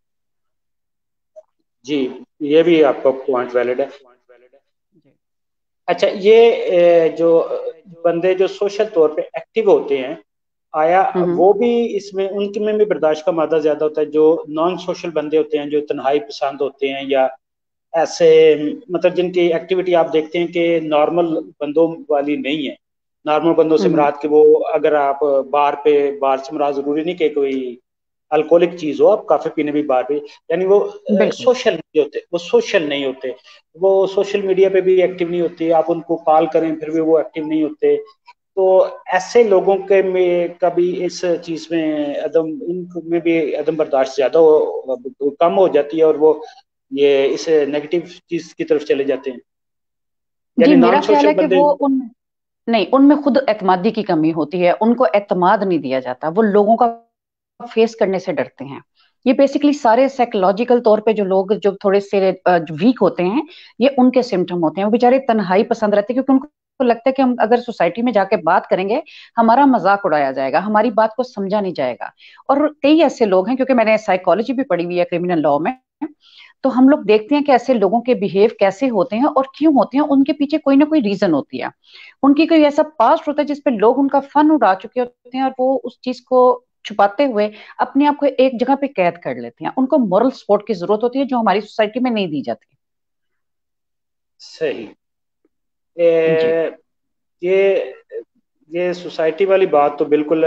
جی یہ بھی آپ کا پوائنٹ ویلڈ ہے. جی. اچھا یہ جو بندے جو سوشل طور پہ ایکٹیو ہوتے ہیں, آیا ہوں. وہ بھی اس میں ان کے میں بھی برداشت کا مادہ زیادہ ہوتا ہے؟ جو نان سوشل بندے ہوتے ہیں, جو تنہائی پسند ہوتے ہیں, یا ایسے مطلب جن کی ایکٹیویٹی آپ دیکھتے ہیں کہ نارمل بندوں والی نہیں ہے. نارمل بندوں سے ہوں. مراد کہ وہ اگر آپ بار سے مراد ضروری نہیں کہ کوئی الکوہلک چیز ہو, آپ کافی پینے بھی بار پہ, یعنی وہ بالکل. سوشل نہیں ہوتے, وہ سوشل نہیں ہوتے, وہ سوشل میڈیا پہ بھی ایکٹیو نہیں ہوتے, آپ ان کو کال کریں پھر بھی وہ ایکٹیو نہیں ہوتے. تو ایسے لوگوں کے میں کبھی اس چیز میں عدم ان میں بھی عدم برداشت زیادہ کم ہو جاتی ہے, اور وہ یہ اس نیگیٹو چیز کی طرف چلے جاتے ہیں, جی یعنی میرا نان خیال سوشل ہے کہ بندے. وہ نہیں, ان میں خود اعتمادی کی کمی ہوتی ہے, ان کو اعتماد نہیں دیا جاتا, وہ لوگوں کا فیس کرنے سے ڈرتے ہیں. یہ بیسیکلی سارے سائیکولوجیکل طور پہ جو لوگ جو تھوڑے سے ویک ہوتے ہیں, یہ ان کے سمٹم ہوتے ہیں. وہ بیچارے تنہائی پسند رہتے ہیں کیونکہ ان کو لگتا ہے کہ ہم اگر سوسائٹی میں جا کے بات کریں گے ہمارا مذاق اڑایا جائے گا, ہماری بات کو سمجھا نہیں جائے گا. اور کئی ایسے لوگ ہیں, کیونکہ میں نے سائیکالوجی بھی پڑھی ہوئی ہے کرمنل لاء میں, تو ہم لوگ دیکھتے ہیں کہ ایسے لوگوں کے بیہیو کیسے ہوتے ہیں اور کیوں ہوتے ہیں. ان کے پیچھے کوئی نہ کوئی ریزن ہوتی ہے, ان کی کوئی ایسا پاسٹ ہوتا ہے جس پہ لوگ ان کا فن اڑا چکے ہوتے ہیں, اور وہ اس چیز کو چھپاتے ہوئے اپنے آپ کو ایک جگہ پہ قید کر لیتے ہیں. ان کو مورل سپورٹ کی ضرورت ہوتی ہے جو ہماری سوسائٹی میں نہیں دی جاتی. صحیح. جی. یہ یہ سوسائٹی والی بات تو بالکل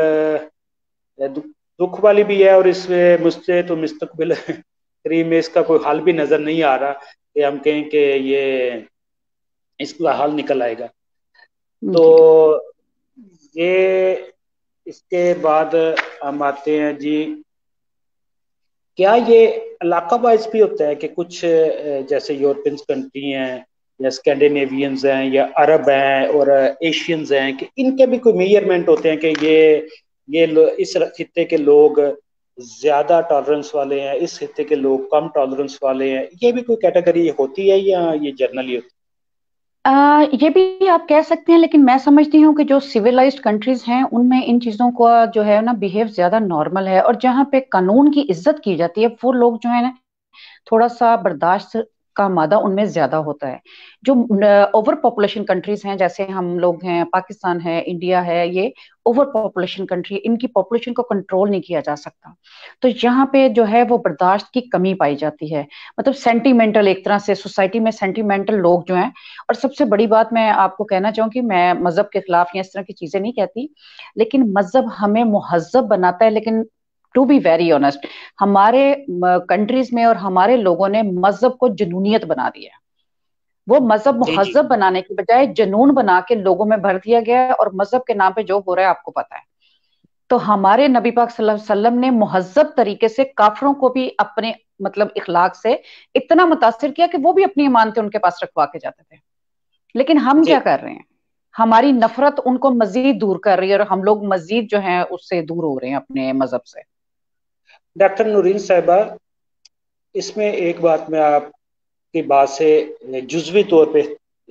دکھ والی بھی ہے, اور اس میں مجھ سے تو مستقبل قریب میں اس کا کوئی حل بھی نظر نہیں آ رہا کہ ہم کہیں کہ یہ اس کا حل نکل آئے گا. تو جی. یہ اس کے بعد ہم آتے ہیں جی, کیا یہ علاقہ وائز بھی ہوتا ہے کہ کچھ جیسے یورپین کنٹری ہیں یا اسکینڈینیوینز ہیں یا عرب ہیں اور ایشینز ہیں, کہ ان کے بھی کوئی میجرمنٹ ہوتے ہیں کہ یہ اس خطے کے لوگ زیادہ ٹالرنس والے ہیں, اس خطے کے لوگ کم ٹالرنس والے ہیں, یہ بھی کوئی کیٹیگری ہوتی ہے یا یہ جرنلی ہوتی یہ بھی آپ کہہ سکتے ہیں, لیکن میں سمجھتی ہوں کہ جو سویلائزڈ کنٹریز ہیں ان میں ان چیزوں کا جو ہے نا بیہیو زیادہ نارمل ہے, اور جہاں پہ قانون کی عزت کی جاتی ہے وہ لوگ جو ہے نا تھوڑا سا برداشت کا مادہ ان میں زیادہ ہوتا ہے. جو اوور پاپولیشن کنٹریز ہیں جیسے ہم لوگ ہیں, پاکستان ہے, انڈیا ہے, یہ اوور پاپولیشن کنٹری, ان کی پاپولیشن کو کنٹرول نہیں کیا جا سکتا. تو یہاں پہ جو ہے وہ برداشت کی کمی پائی جاتی ہے. مطلب سینٹیمنٹل, ایک طرح سے سوسائٹی میں سینٹیمنٹل لوگ جو ہیں. اور سب سے بڑی بات میں آپ کو کہنا چاہوں کہ میں مذہب کے خلاف یا اس طرح کی چیزیں نہیں کہتی, لیکن مذہب ہمیں مہذب بناتا ہے. لیکن ٹو بی ویری آنےسٹ, ہمارے کنٹریز میں اور ہمارے لوگوں نے مذہب کو جنونیت بنا دیا ہے. وہ مذہب ہے؟ جی جی. مہذب بنانے کی بجائے جنون بنا کے لوگوں میں بھر دیا گیا ہے, اور مذہب کے نام پہ جو ہو رہا ہے آپ کو پتا ہے. تو ہمارے نبی پاک صلی اللہ علیہ وسلم نے مہذب طریقے سے کافروں کو بھی اپنے مطلب اخلاق سے اتنا متاثر کیا کہ وہ بھی اپنی امانتیں ان کے پاس رکھوا کے جاتے تھے. لیکن ہم جی کیا کر رہے ہیں, ہماری نفرت ان کو مزید دور کر رہی ہے, اور ہم لوگ مزید جو ہیں اس سے دور ہو رہے ہیں اپنے مذہب سے. ڈاکٹر نورین صاحبہ, اس میں ایک بات میں آپ کی بات سے جزوی طور پہ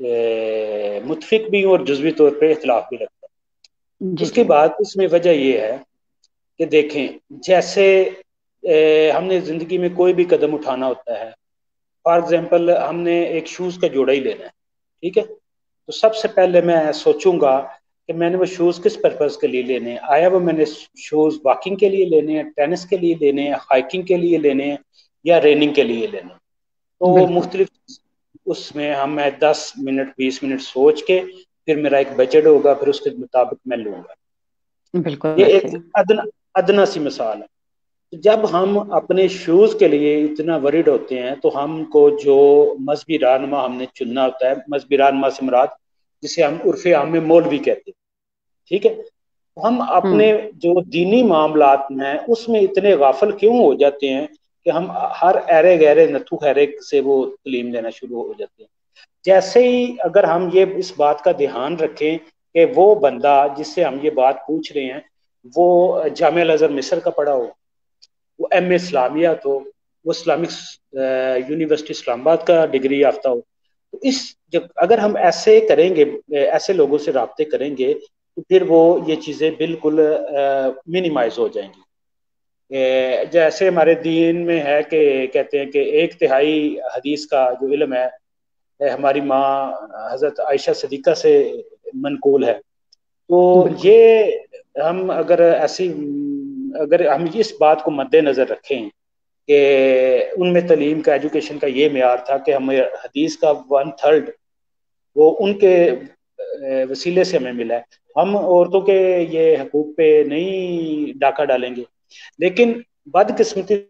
متفق بھی ہوں اور جزوی طور پہ اختلاف بھی رکھتا ہوں. جی. اس کی جی. بات اس میں وجہ یہ ہے کہ دیکھیں, جیسے ہم نے زندگی میں کوئی بھی قدم اٹھانا ہوتا ہے, فار ایگزامپل ہم نے ایک شوز کا جوڑا ہی لینا ہے, ٹھیک ہے, تو سب سے پہلے میں سوچوں گا کہ میں نے وہ شوز کس پرپز کے لیے لینے ہیں. آیا وہ میں نے شوز واکنگ کے لیے لینے ہیں, ٹینس کے لیے لینے ہیں, ہائکنگ کے لیے لینے ہیں, یا ریننگ کے لیے لینے ہیں. تو بالکل. مختلف اس میں میں 10 منٹ 20 منٹ سوچ کے پھر میرا ایک بجٹ ہوگا, پھر اس کے مطابق میں لوں گا. بالکل یہ ایک ایسے ہی. ادنا سی مثال ہے. جب ہم اپنے شوز کے لیے اتنا ورڈ ہوتے ہیں تو ہم کو جو مذہبی رہنما ہم نے چننا ہوتا ہے, مذہبی رہنما سے مراد جسے ہم عرف عام میں مولوی کہتے ہیں, ٹھیک ہے, ہم ہوں. اپنے جو دینی معاملات میں اس میں اتنے غافل کیوں ہو جاتے ہیں کہ ہم ہر ایرے گہرے نتھو خیرے سے وہ تعلیم دینا شروع ہو جاتے ہیں. جیسے ہی اگر ہم یہ اس بات کا دھیان رکھیں کہ وہ بندہ جس سے ہم یہ بات پوچھ رہے ہیں وہ जामिया अल-अज़हर मिस्र का पढ़ा हो, वो एम ए इस्लामियात हो, वो इस्लामिक यूनिवर्सिटी इस्लामाबाद का डिग्री याफ्ता हो। तो इस जब अगर हम ऐसे करेंगे, ऐसे लोगों से राब्ते करेंगे, तो फिर वो ये चीज़ें बिल्कुल मिनिमाइज हो जाएंगी। जैसे हमारे दीन में है कि कहते हैं कि 1/3 हदीस का जो इल्म है हमारी माँ हजरत आयशा सिद्दीक़ा से मनकूल है। तो बिल्कुल। ये हम अगर हम इस बात को मद्देनजर रखें कि उनमें तलीम का, एजुकेशन का ये मेयार था कि हमें हदीस का 1/3 वो उनके वसीले से हमें मिला है। हम औरतों के ये हकूक पे नहीं डाका डालेंगे, लेकिन बदकिस्मती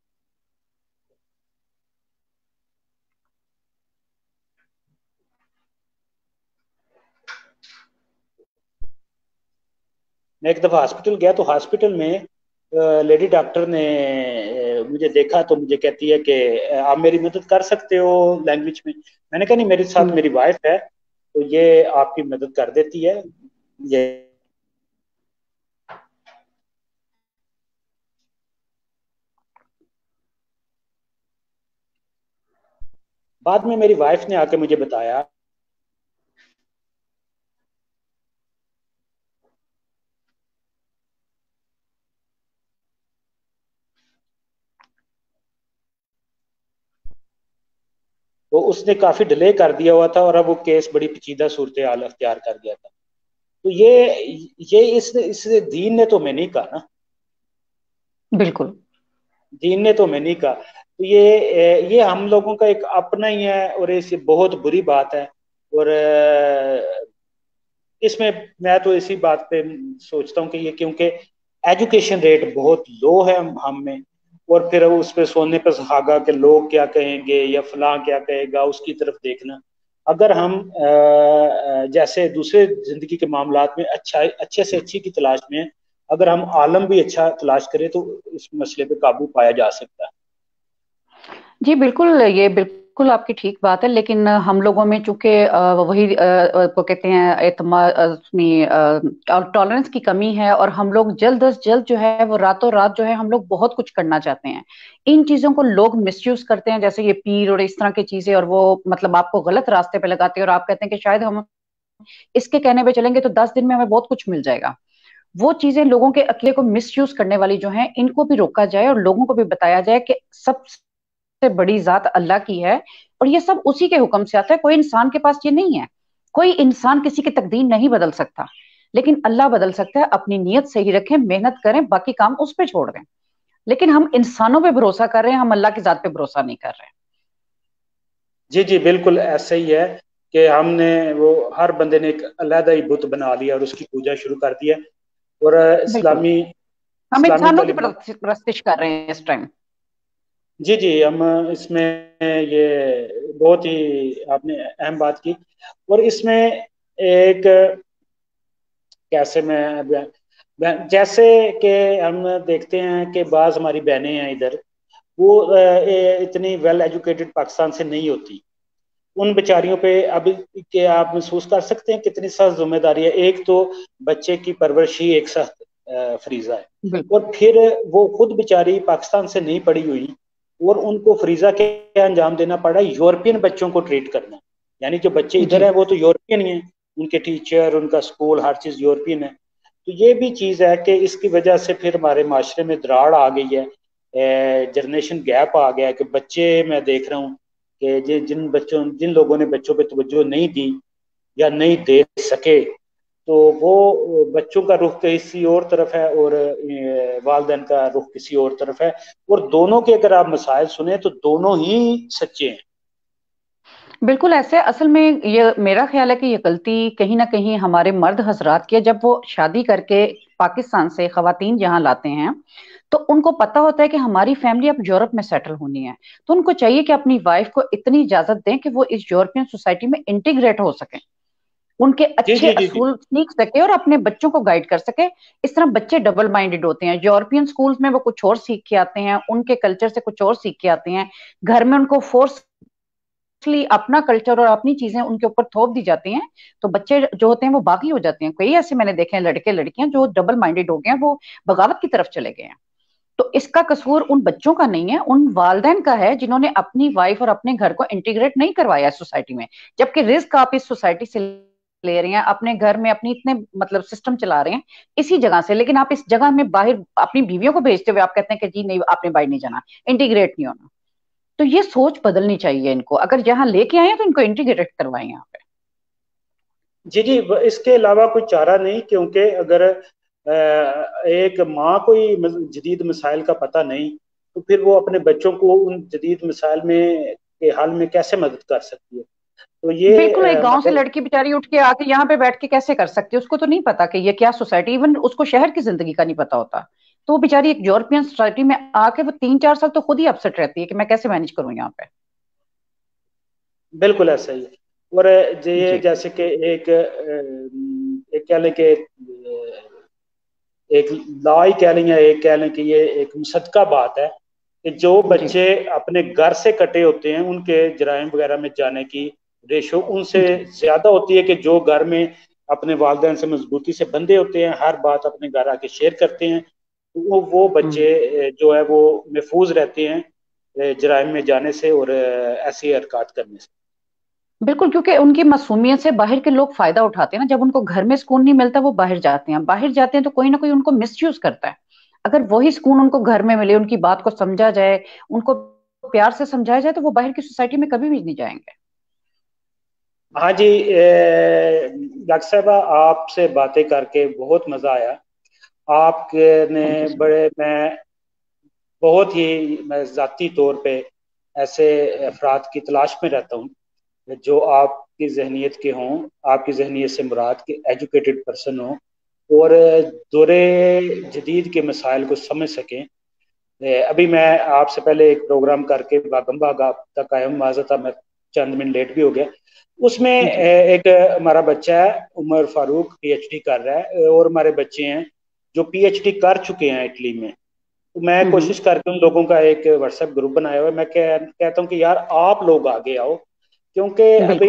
मैं एक दफ़ा हॉस्पिटल गया तो हॉस्पिटल में लेडी डॉक्टर ने मुझे देखा तो मुझे कहती है कि आप मेरी मदद कर सकते हो लैंग्वेज में। मैंने कहा नहीं, मेरे साथ हम्म। मेरी वाइफ है तो ये आपकी मदद कर देती है। ये बाद में मेरी वाइफ ने आके मुझे बताया तो उसने काफी डिले कर दिया हुआ था और अब वो केस बड़ी पेचीदा सूरत हाल अख्तियार कर गया था। तो ये इस दीन ने तो मैं नहीं कहा ना, बिल्कुल। दीन ने तो मैं नहीं कहा। तो ये हम लोगों का एक अपना ही है और ये बहुत बुरी बात है। और इसमें मैं तो इसी बात पे सोचता हूँ कि ये क्योंकि एजुकेशन रेट बहुत लो है हम में, और फिर उस पे सोने पर सुहागा कि लोग क्या कहेंगे या फलां क्या कहेगा उसकी तरफ देखना। अगर हम जैसे दूसरे जिंदगी के मामलात में अच्छे से अच्छी की तलाश में हैं, अगर हम आलम भी अच्छा तलाश करें तो इस मसले पे काबू पाया जा सकता है। जी बिल्कुल, ये बिल्कुल आपकी ठीक बात है, लेकिन हम लोगों में चूंकि वही को कहते हैं टॉलरेंस की कमी है, और हम लोग जल्द अज जल्द जो है वो रातों रात जो है हम लोग बहुत कुछ करना चाहते हैं। इन चीजों को लोग मिसयूज करते हैं, जैसे ये पीर और इस तरह की चीजें, और वो मतलब आपको गलत रास्ते पे लगाते हैं, और आप कहते हैं कि शायद हम इसके कहने पे चलेंगे तो 10 दिन में हमें बहुत कुछ मिल जाएगा। वो चीजें लोगों के अकीदे को मिसयूज करने वाली जो है, इनको भी रोका जाए और लोगों को भी बताया जाए कि सबसे बड़ी जात अल्लाह की है, और ये सब उसी के हुक्म से आता है। कोई इंसान के पास ये नहीं है। कोई इंसान किसी की तकदीर नहीं बदल सकता, लेकिन अल्लाह बदल सकता है। अपनी नीयत सही रखें, मेहनत करें, बाकी काम उस पर छोड़ दें। लेकिन हम इंसानों पे भरोसा कर रहे हैं, हम अल्लाह की जात पे भरोसा नहीं कर रहे जी जी बिल्कुल ऐसा ही है कि हमने वो हर बंदे ने एक अलहदा ही बुत बना लिया और उसकी पूजा शुरू कर दी है। और हैं। बिल्कुल। इस्लामी हम इस्लामी इंसानों की तालीम। परस्तिश कर रहे हैं इस टाइम। जी जी हम इसमें ये बहुत ही आपने अहम बात की। और इसमें एक कैसे जैसे कि हम देखते हैं कि बाज हमारी बहनें हैं इधर, वो इतनी वेल एजुकेटेड पाकिस्तान से नहीं होती। उन बेचारियों पे अभी के आप महसूस कर सकते हैं कितनी सख्त जिम्मेदारी है। एक तो बच्चे की परवरिश ही एक सख्त फरीजा है, बिल्कुल। और फिर वो खुद बेचारी पाकिस्तान से नहीं पढ़ी हुई और उनको फरीजा के अंजाम देना पड़ा यूरोपियन बच्चों को ट्रीट करना। यानी जो बच्चे इधर जी। हैं वो तो यूरोपियन ही हैं, उनके टीचर, उनका स्कूल, हर चीज़ यूरोपियन है। तो ये भी चीज़ है कि इसकी वजह से फिर हमारे माशरे में दराड़ आ गई है, जनरेशन गैप आ गया है कि बच्चे, मैं देख रहा हूँ कि जिन लोगों ने बच्चों पे तवज्जो नहीं दी या नहीं दे सके, तो वो बच्चों का रुख किसी और तरफ है और वालदेन का रुख किसी और तरफ है। और दोनों के अगर आप मसाइल सुने तो दोनों ही सच्चे हैं। बिल्कुल ऐसे, असल में ये मेरा ख्याल है कि ये गलती कहीं ना कहीं हमारे मर्द हजरात की है। जब वो शादी करके पाकिस्तान से खवातीन यहाँ लाते हैं, तो उनको पता होता है कि हमारी फैमिली अब यूरोप में सेटल होनी है, तो उनको चाहिए कि अपनी वाइफ को इतनी इजाजत दें कि वो इस यूरोपियन सोसाइटी में इंटीग्रेट हो सके, उनके जी अच्छे जी जी जी असूल सीख सके और अपने बच्चों को गाइड कर सके। इस तरह बच्चे डबल माइंडेड होते हैं। यूरोपियन स्कूल्स में वो कुछ और सीख के आते हैं, उनके कल्चर से कुछ और सीख के आते हैं। घर में उनको फोर्स फोर्सफुली अपना कल्चर और अपनी चीजें उनके ऊपर थोप दी जाती हैं, तो बच्चे जो होते हैं वो बागी हो जाते हैं। कई ऐसे मैंने देखे हैं लड़के लड़कियां जो डबल माइंडेड हो गए हैं, वो बगावत की तरफ चले गए हैं। तो इसका कसूर उन बच्चों का नहीं है, उन वालदैन का है जिन्होंने अपनी वाइफ और अपने घर को इंटीग्रेट नहीं करवाया सोसाइटी में। जबकि रिस्क आप इस सोसाइटी से ले रहे हैं, अपने घर में अपनी इतने मतलब सिस्टम चला रहे हैं इसी जगह से, लेकिन आप इस जगह में बाहर अपनी बीवियों को भेजते हुए आप कहते हैं कि जी नहीं आपने बाहर नहीं जाना, इंटीग्रेट नहीं होना। तो ये सोच बदलनी चाहिए इनको, अगर यहाँ लेके आए हैं तो इनको इंटीग्रेट करवाएं यहाँ पे। जी जी, इसके अलावा कोई चारा नहीं, क्योंकि अगर एक माँ को ही जदीद मसाइल का पता नहीं, तो फिर वो अपने बच्चों को उन जदीद मसाइल में के हल में कैसे मदद कर सकती है। तो ये बिल्कुल, एक गांव से मतलब लड़की बेचारी उठ के आके यहाँ पे बैठ के कैसे कर सकती है, उसको तो नहीं पता कि ये क्या सोसाइटी, इवन उसको शहर की जिंदगी का नहीं पता होता। तो वो बेचारी एक यूरोपियन सोसाइटी में आके वो 3-4 साल तो खुद ही अपसेट रहती है कि मैं कैसे मैनेज करूँ यहाँ पे। बिल्कुल ऐसा ही है। और ये जी जैसे कि एक कह लें कि एक लॉ ही कह लें या एक कह लें कि ये एक मुसद्दका बात है कि जो जी बच्चे अपने घर से कटे होते हैं उनके जराइम वगैरह में जाने की रेशो उनसे जी। ज्यादा होती है कि जो घर में अपने वालिदैन से मजबूती से बंधे होते हैं, हर बात अपने घर आके शेयर करते हैं, तो वो हम्म। बच्चे जो है वो महफूज रहते हैं जराइम में जाने से और ऐसी हरकत करने से। बिल्कुल, क्योंकि उनकी मासूमियत से बाहर के लोग फायदा उठाते हैं ना। जब उनको घर में सुकून नहीं मिलता वो बाहर जाते हैं, बाहर जाते हैं तो कोई ना कोई उनको मिसयूज करता है। अगर वही सुकून उनको घर में मिले, उनकी बात को समझा जाए, उनको प्यार से समझाया जाए, तो वो बाहर की सोसाइटी में कभी भी नहीं जाएंगे। हाँ जी, डॉक्टर साहबा आपसे बातें करके बहुत मजा आया। आपने थैंक यू सो मच। बड़े मैं बहुत ही मैं ज़ाती तौर पे ऐसे अफराद की तलाश में रहता हूँ जो आपकी जहनीत के हों, आपकी जहनीत से मुराद के एजुकेटेड पर्सन हों और दौरे जदीद के मसाइल को समझ सकें। अभी मैं आपसे पहले एक प्रोग्राम करके भागम भाग आप तक आया हूँ, माजरत मैं चंद मिनट लेट भी हो गया। उसमें जी एक हमारा बच्चा है उमर फारूक, पीएचडी कर रहा है, और हमारे बच्चे हैं जो पीएचडी कर चुके हैं इटली में। तो मैं हम्म। कोशिश करके उन लोगों का एक व्हाट्सएप ग्रुप बनाया हुआ है। मैं कहता हूँ कि यार आप लोग आगे आओ, क्योंकि अभी बिल्कुल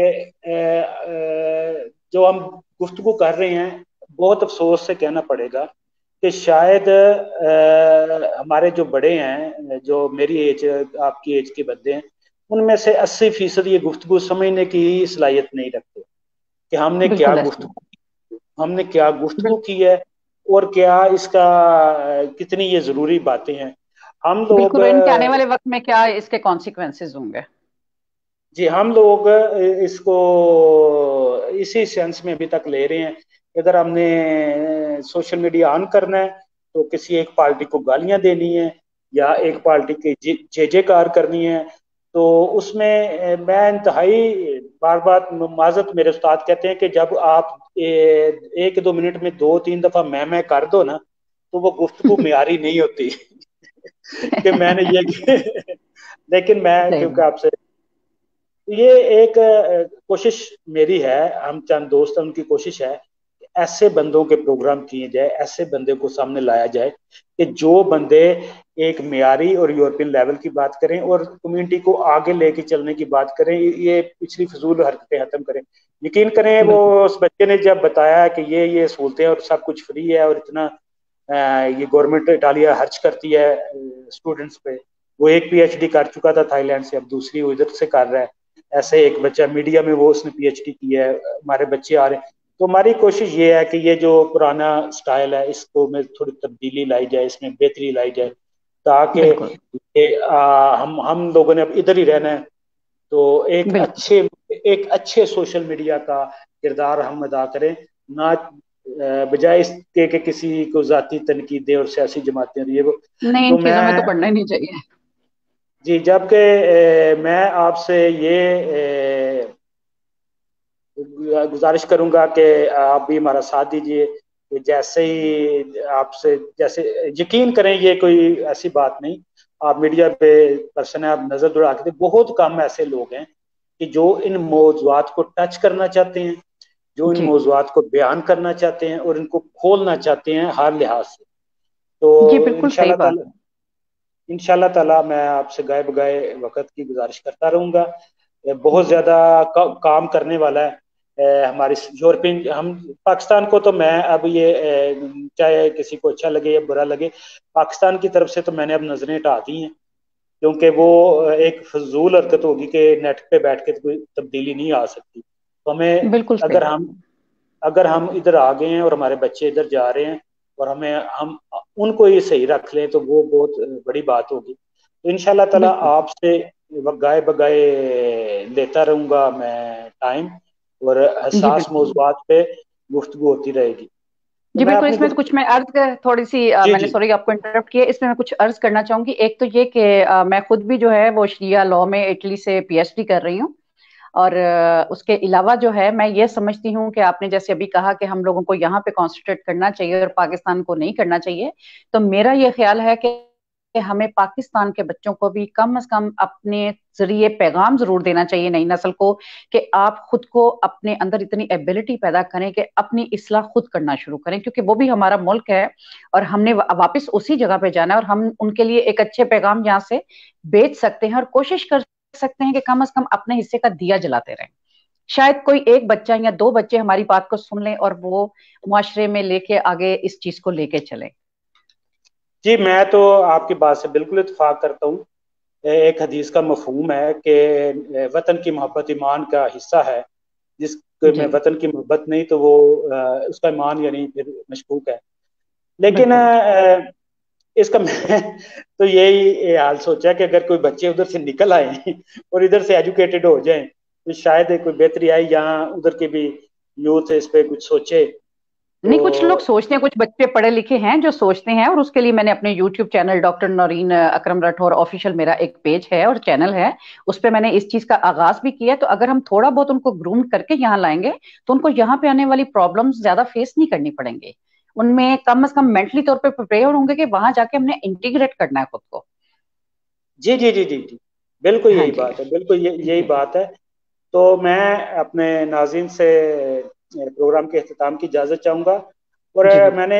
जो हम गुफ्तगू कर रहे हैं, बहुत अफसोस से कहना पड़ेगा कि शायद हमारे जो बड़े हैं, जो मेरी एज आपकी एज के बंदे हैं, उनमें से 80% ये गुफ्तगू समझने की ही सलाहियत नहीं रखते कि बिल्कुल ऐसा है। हमने क्या गुफ्तगू बिल, की है और क्या इसका कितनी ये जरूरी बातें हैं। हम लोग बिल्कुल, इनके आने वाले वक्त में क्या इसके कॉन्सिक्वेंसेज होंगे। जी हम लोग इसको इसी सेंस में अभी तक ले रहे हैं कि अगर हमने सोशल मीडिया ऑन करना है तो किसी एक पार्टी को गालियां देनी है या एक पार्टी की जय जयकार करनी है, तो उसमें मैं इंतहाई बार बार माजत मेरे उस्ताद कहते हैं कि जब आप 1-2 मिनट में 2-3 दफा मैं कर दो ना, तो वो गुफ्तगू मेयारी नहीं होती कि मैंने ये लेकिन मैं सही क्योंकि बात। आपसे ये एक कोशिश मेरी है, हम चंद दोस्त हैं उनकी कोशिश है कि ऐसे बंदों के प्रोग्राम किए जाए, ऐसे बंदे को सामने लाया जाए कि जो बंदे एक मियारी और यूरोपियन लेवल की बात करें और कम्युनिटी को आगे लेके चलने की बात करें, ये पिछली फजूल हरकतें खत्म करें। यकीन करें वो बिल्कुल उस बच्चे ने जब बताया कि ये सहूलतें और सब कुछ फ्री है और इतना ये गवर्नमेंट इटालिया खर्च करती है स्टूडेंट्स पे, वो एक पीएचडी कर चुका था थाईलैंड से, अब दूसरी वो इधर से कर रहा है। ऐसे एक बच्चा मीडिया में वो उसने पीएचडी की है, हमारे बच्चे आ रहे हैं। तो हमारी कोशिश ये है कि ये जो पुराना स्टाइल है इसको में थोड़ी तब्दीली लाई जाए, इसमें बेहतरी लाई जाए, ताकि बिल्कुल हम लोगों ने अब इधर ही रहना है, तो बिल्कुल। एक अच्छे सोशल मीडिया का किरदार हम अदा करें, ना बजाय इसके कि किसी को जाती तनकीदें और सियासी जमातें और ये वो। नहीं, इन तो चीजों में तो मैं पढ़ना ही नहीं चाहिए। जी, जबकि मैं आपसे ये गुजारिश करूंगा कि आप भी हमारा साथ दीजिए कि जैसे ही आपसे जैसे यकीन करें ये कोई ऐसी बात नहीं, आप मीडिया पे पर्सन है, आप नजर दौड़ा के बहुत कम ऐसे लोग हैं कि जो इन मौजूदात को टच करना चाहते हैं, जो इन जी मौजूदात को बयान करना चाहते हैं और इनको खोलना चाहते हैं हर लिहाज से। तो जी बिल्कुल सही बात है। इंशाल्लाह ताला मैं आपसे गाए बगाए वक्त की गुजारिश करता रहूंगा। بہت جی زیادہ کام کرنے والا ہے. ہماری یورپین ہم پاکستان کو تو میں اب یہ چاہے کسی کو اچھا لگے یا برا لگے، پاکستان کی طرف سے تو میں نے اب نظریں ہٹا دی ہیں، کیونکہ وہ ایک فضول حرکت ہوگی کہ نیٹ پہ بیٹھ کے کوئی تبدیلی نہیں آ سکتی. تو ہمیں بالکل صحیح. اگر ہم ادھر آ گئے ہیں اور ہمارے بچے ادھر جا رہے ہیں اور ہم ان کو یہ صحیح رکھ لیں تو وہ بہت بڑی بات ہوگی. تو ان شاء اللہ تعالیٰ بالکل آپ سے گائے بگائے لیتا رہوں گا میں ٹائم، اور جی حساس بالکل. موضوعات پہ گفتگو ہوتی رہے گی. تو جی میں بالکل. اپنی اس میں تو کچھ میں عرض تھوڑی سی جی میں نے جی سوری آپ کو انٹرپٹ کیا، اس میں کچھ عرض کرنا چاہوں گی. ایک تو یہ کہ میں خود بھی جو ہے وہ شریعہ لاء میں اٹلی سے پی ایچ ڈی کر رہی ہوں، اور اس کے علاوہ جو ہے میں یہ سمجھتی ہوں کہ آپ نے جیسے ابھی کہا کہ ہم لوگوں کو یہاں پہ کانسنٹریٹ کرنا چاہیے اور پاکستان کو نہیں کرنا چاہیے، تو میرا یہ خیال ہے کہ ہمیں پاکستان کے بچوں کو بھی کم از کم اپنے ذریعے پیغام ضرور دینا چاہیے نئی نسل کو، کہ آپ خود کو اپنے اندر اتنی ایبلٹی پیدا کریں کہ اپنی اصلاح خود کرنا شروع کریں، کیونکہ وہ بھی ہمارا ملک ہے اور ہم نے واپس اسی جگہ پہ جانا ہے، اور ہم ان کے لیے ایک اچھے پیغام یہاں سے بیچ سکتے ہیں اور کوشش کر سکتے ہیں کہ کم از کم اپنے حصے کا دیا جلاتے رہیں. شاید کوئی ایک بچہ یا دو بچے ہماری بات کو سن لیں اور وہ معاشرے میں لے کے آگے اس چیز کو لے کے چلیں. جی، میں تو آپ کی بات سے بالکل اتفاق کرتا ہوں. ایک حدیث کا مفہوم ہے کہ وطن کی محبت ایمان کا حصہ ہے، جس جی میں وطن کی محبت نہیں تو وہ اس کا ایمان یعنی پھر مشکوک ہے. لیکن بالکل. اس کا میں تو یہی حال سوچا کہ اگر کوئی بچے ادھر سے نکل آئے اور ادھر سے ایجوکیٹڈ ہو جائیں تو شاید کوئی بہتری آئی، یہاں ادھر کے بھی یوتھ اس پہ کچھ سوچے. تو نہیں، کچھ لوگ سوچتے ہیں، کچھ بچے پڑھے لکھے ہیں جو سوچتے ہیں، اور اس کے لیے میں نے اپنے YouTube channel doctor Noreen Akram Rathore official میرا ایک پیج ہے اور چینل ہے، اس پہ میں نے اس چیز کا آغاز بھی کیا ہے. تو اگر ہم تھوڑا بہت ان کو گروم کر کے یہاں لائیں گے تو ان کو یہاں پہ آنے والی پرابلمز زیادہ فیس نہیں کرنی پڑیں گے، ان میں کم از کم مینٹلی طور پہ پریپیئر ہوں گے کہ وہاں جا کے ہم نے انٹیگریٹ کرنا ہے خود کو. جی جی جی جی جی، بالکل ہاں یہی جی. بات ہے، بالکل یہی جی بات ہے. تو میں اپنے ناظرین سے پروگرام کے اختتام کی اجازت چاہوں گا. اور جی بالکل.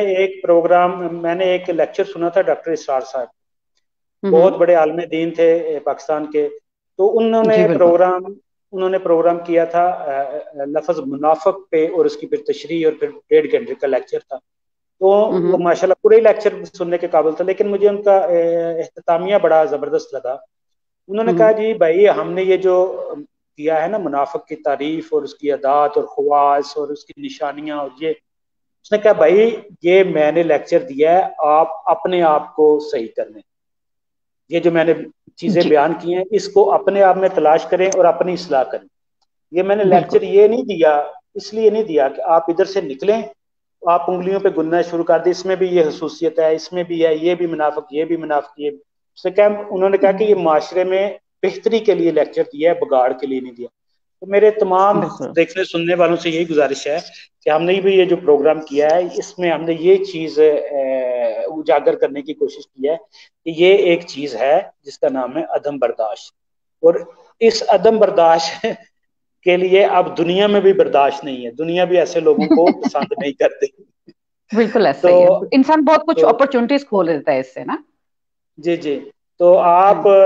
میں نے ایک لیکچر سنا تھا ڈاکٹر اسرار صاحب، ہوں. بہت بڑے عالم دین تھے پاکستان کے. تو جی بالکل. انہوں نے پروگرام کیا تھا لفظ منافق پہ، اور اس کی پھر تشریح، اور پھر 1.5 گھنٹے کا لیکچر تھا. تو وہ ہوں. ماشاء اللہ پورے لیکچر سننے کے قابل تھا، لیکن مجھے ان کا اختتامیہ بڑا زبردست لگا. انہوں نے کہا جی بھائی، ہم نے یہ جو کیا ہے نا منافق کی تعریف اور اس کی عادات اور خواص اور اس کی نشانیاں، اور یہ اس نے کہا بھائی یہ میں نے لیکچر دیا ہے، آپ اپنے آپ کو صحیح کر لیں. یہ جو میں نے چیزیں جی بیان کی ہیں اس کو اپنے آپ میں تلاش کریں اور اپنی اصلاح کریں. یہ میں نے بالکل. لیکچر یہ نہیں دیا، اس لیے نہیں دیا کہ آپ ادھر سے نکلیں آپ انگلیوں پہ گننا شروع کر دیں، اس میں بھی یہ خصوصیت ہے، اس میں بھی ہے، یہ بھی منافق، یہ بھی منافق. یہ سے کیا انہوں نے کہا کہ یہ معاشرے میں بہتری کے لیے لیکچر دیا ہے، بگاڑ کے لیے نہیں دیا. تو میرے تمام بالکل. دیکھنے سننے والوں سے یہی گزارش ہے کہ ہم نے بھی یہ جو پروگرام کیا ہے اس میں ہم نے یہ چیز اجاگر کرنے کی کوشش کی ہے کہ یہ ایک چیز ہے جس کا نام ہے عدم برداشت. اور اس عدم برداشت کے لیے اب دنیا میں بھی برداشت نہیں ہے، دنیا بھی ایسے لوگوں کو پسند نہیں کرتے. بالکل ایسا تو ہی ہے، انسان بہت کچھ تو اپرچونٹیز کھول لیتا ہے اس سے نا. جی جی، تو ہاں آپ جی.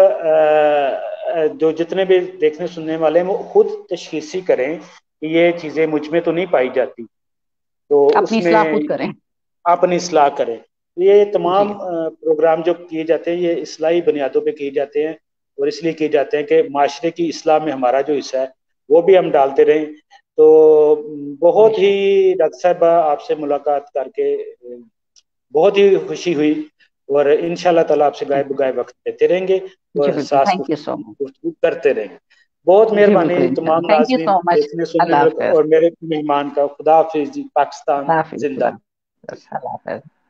جو جتنے بھی دیکھنے سننے والے ہیں وہ خود تشخیصی کریں کہ یہ چیزیں مجھ میں تو نہیں پائی جاتی، تو اپنی اس میں اصلاح خود کریں. اپنی اصلاح کریں. یہ جی تمام پروگرام جو کیے جاتے ہیں یہ اصلاحی بنیادوں پہ کیے جاتے ہیں، اور اس لیے کیے جاتے ہیں کہ معاشرے کی اصلاح میں ہمارا جو حصہ ہے وہ بھی ہم ڈالتے رہیں. تو بے بہت ہی شک. ڈاکٹر صاحبہ آپ سے ملاقات کر کے بہت ہی خوشی ہوئی، اور ان شاء اللہ تعالیٰ آپ سے گائے بگائے وقت دیتے رہیں گے جی اور بالکل. حساس تھینک یو سو مچ. گفتگو کرتے رہیں گے. بہت جی مہربانی بالکل انشاءاللہ. تمام تھینک یو ناظرین سو مچ. دیکھنے سننے اللہ والوں کا حافظ. اور میرے مہمان کا. خدا حافظ جی. پاکستان اللہ حافظ. زندہ. اللہ حافظ. اللہ حافظ.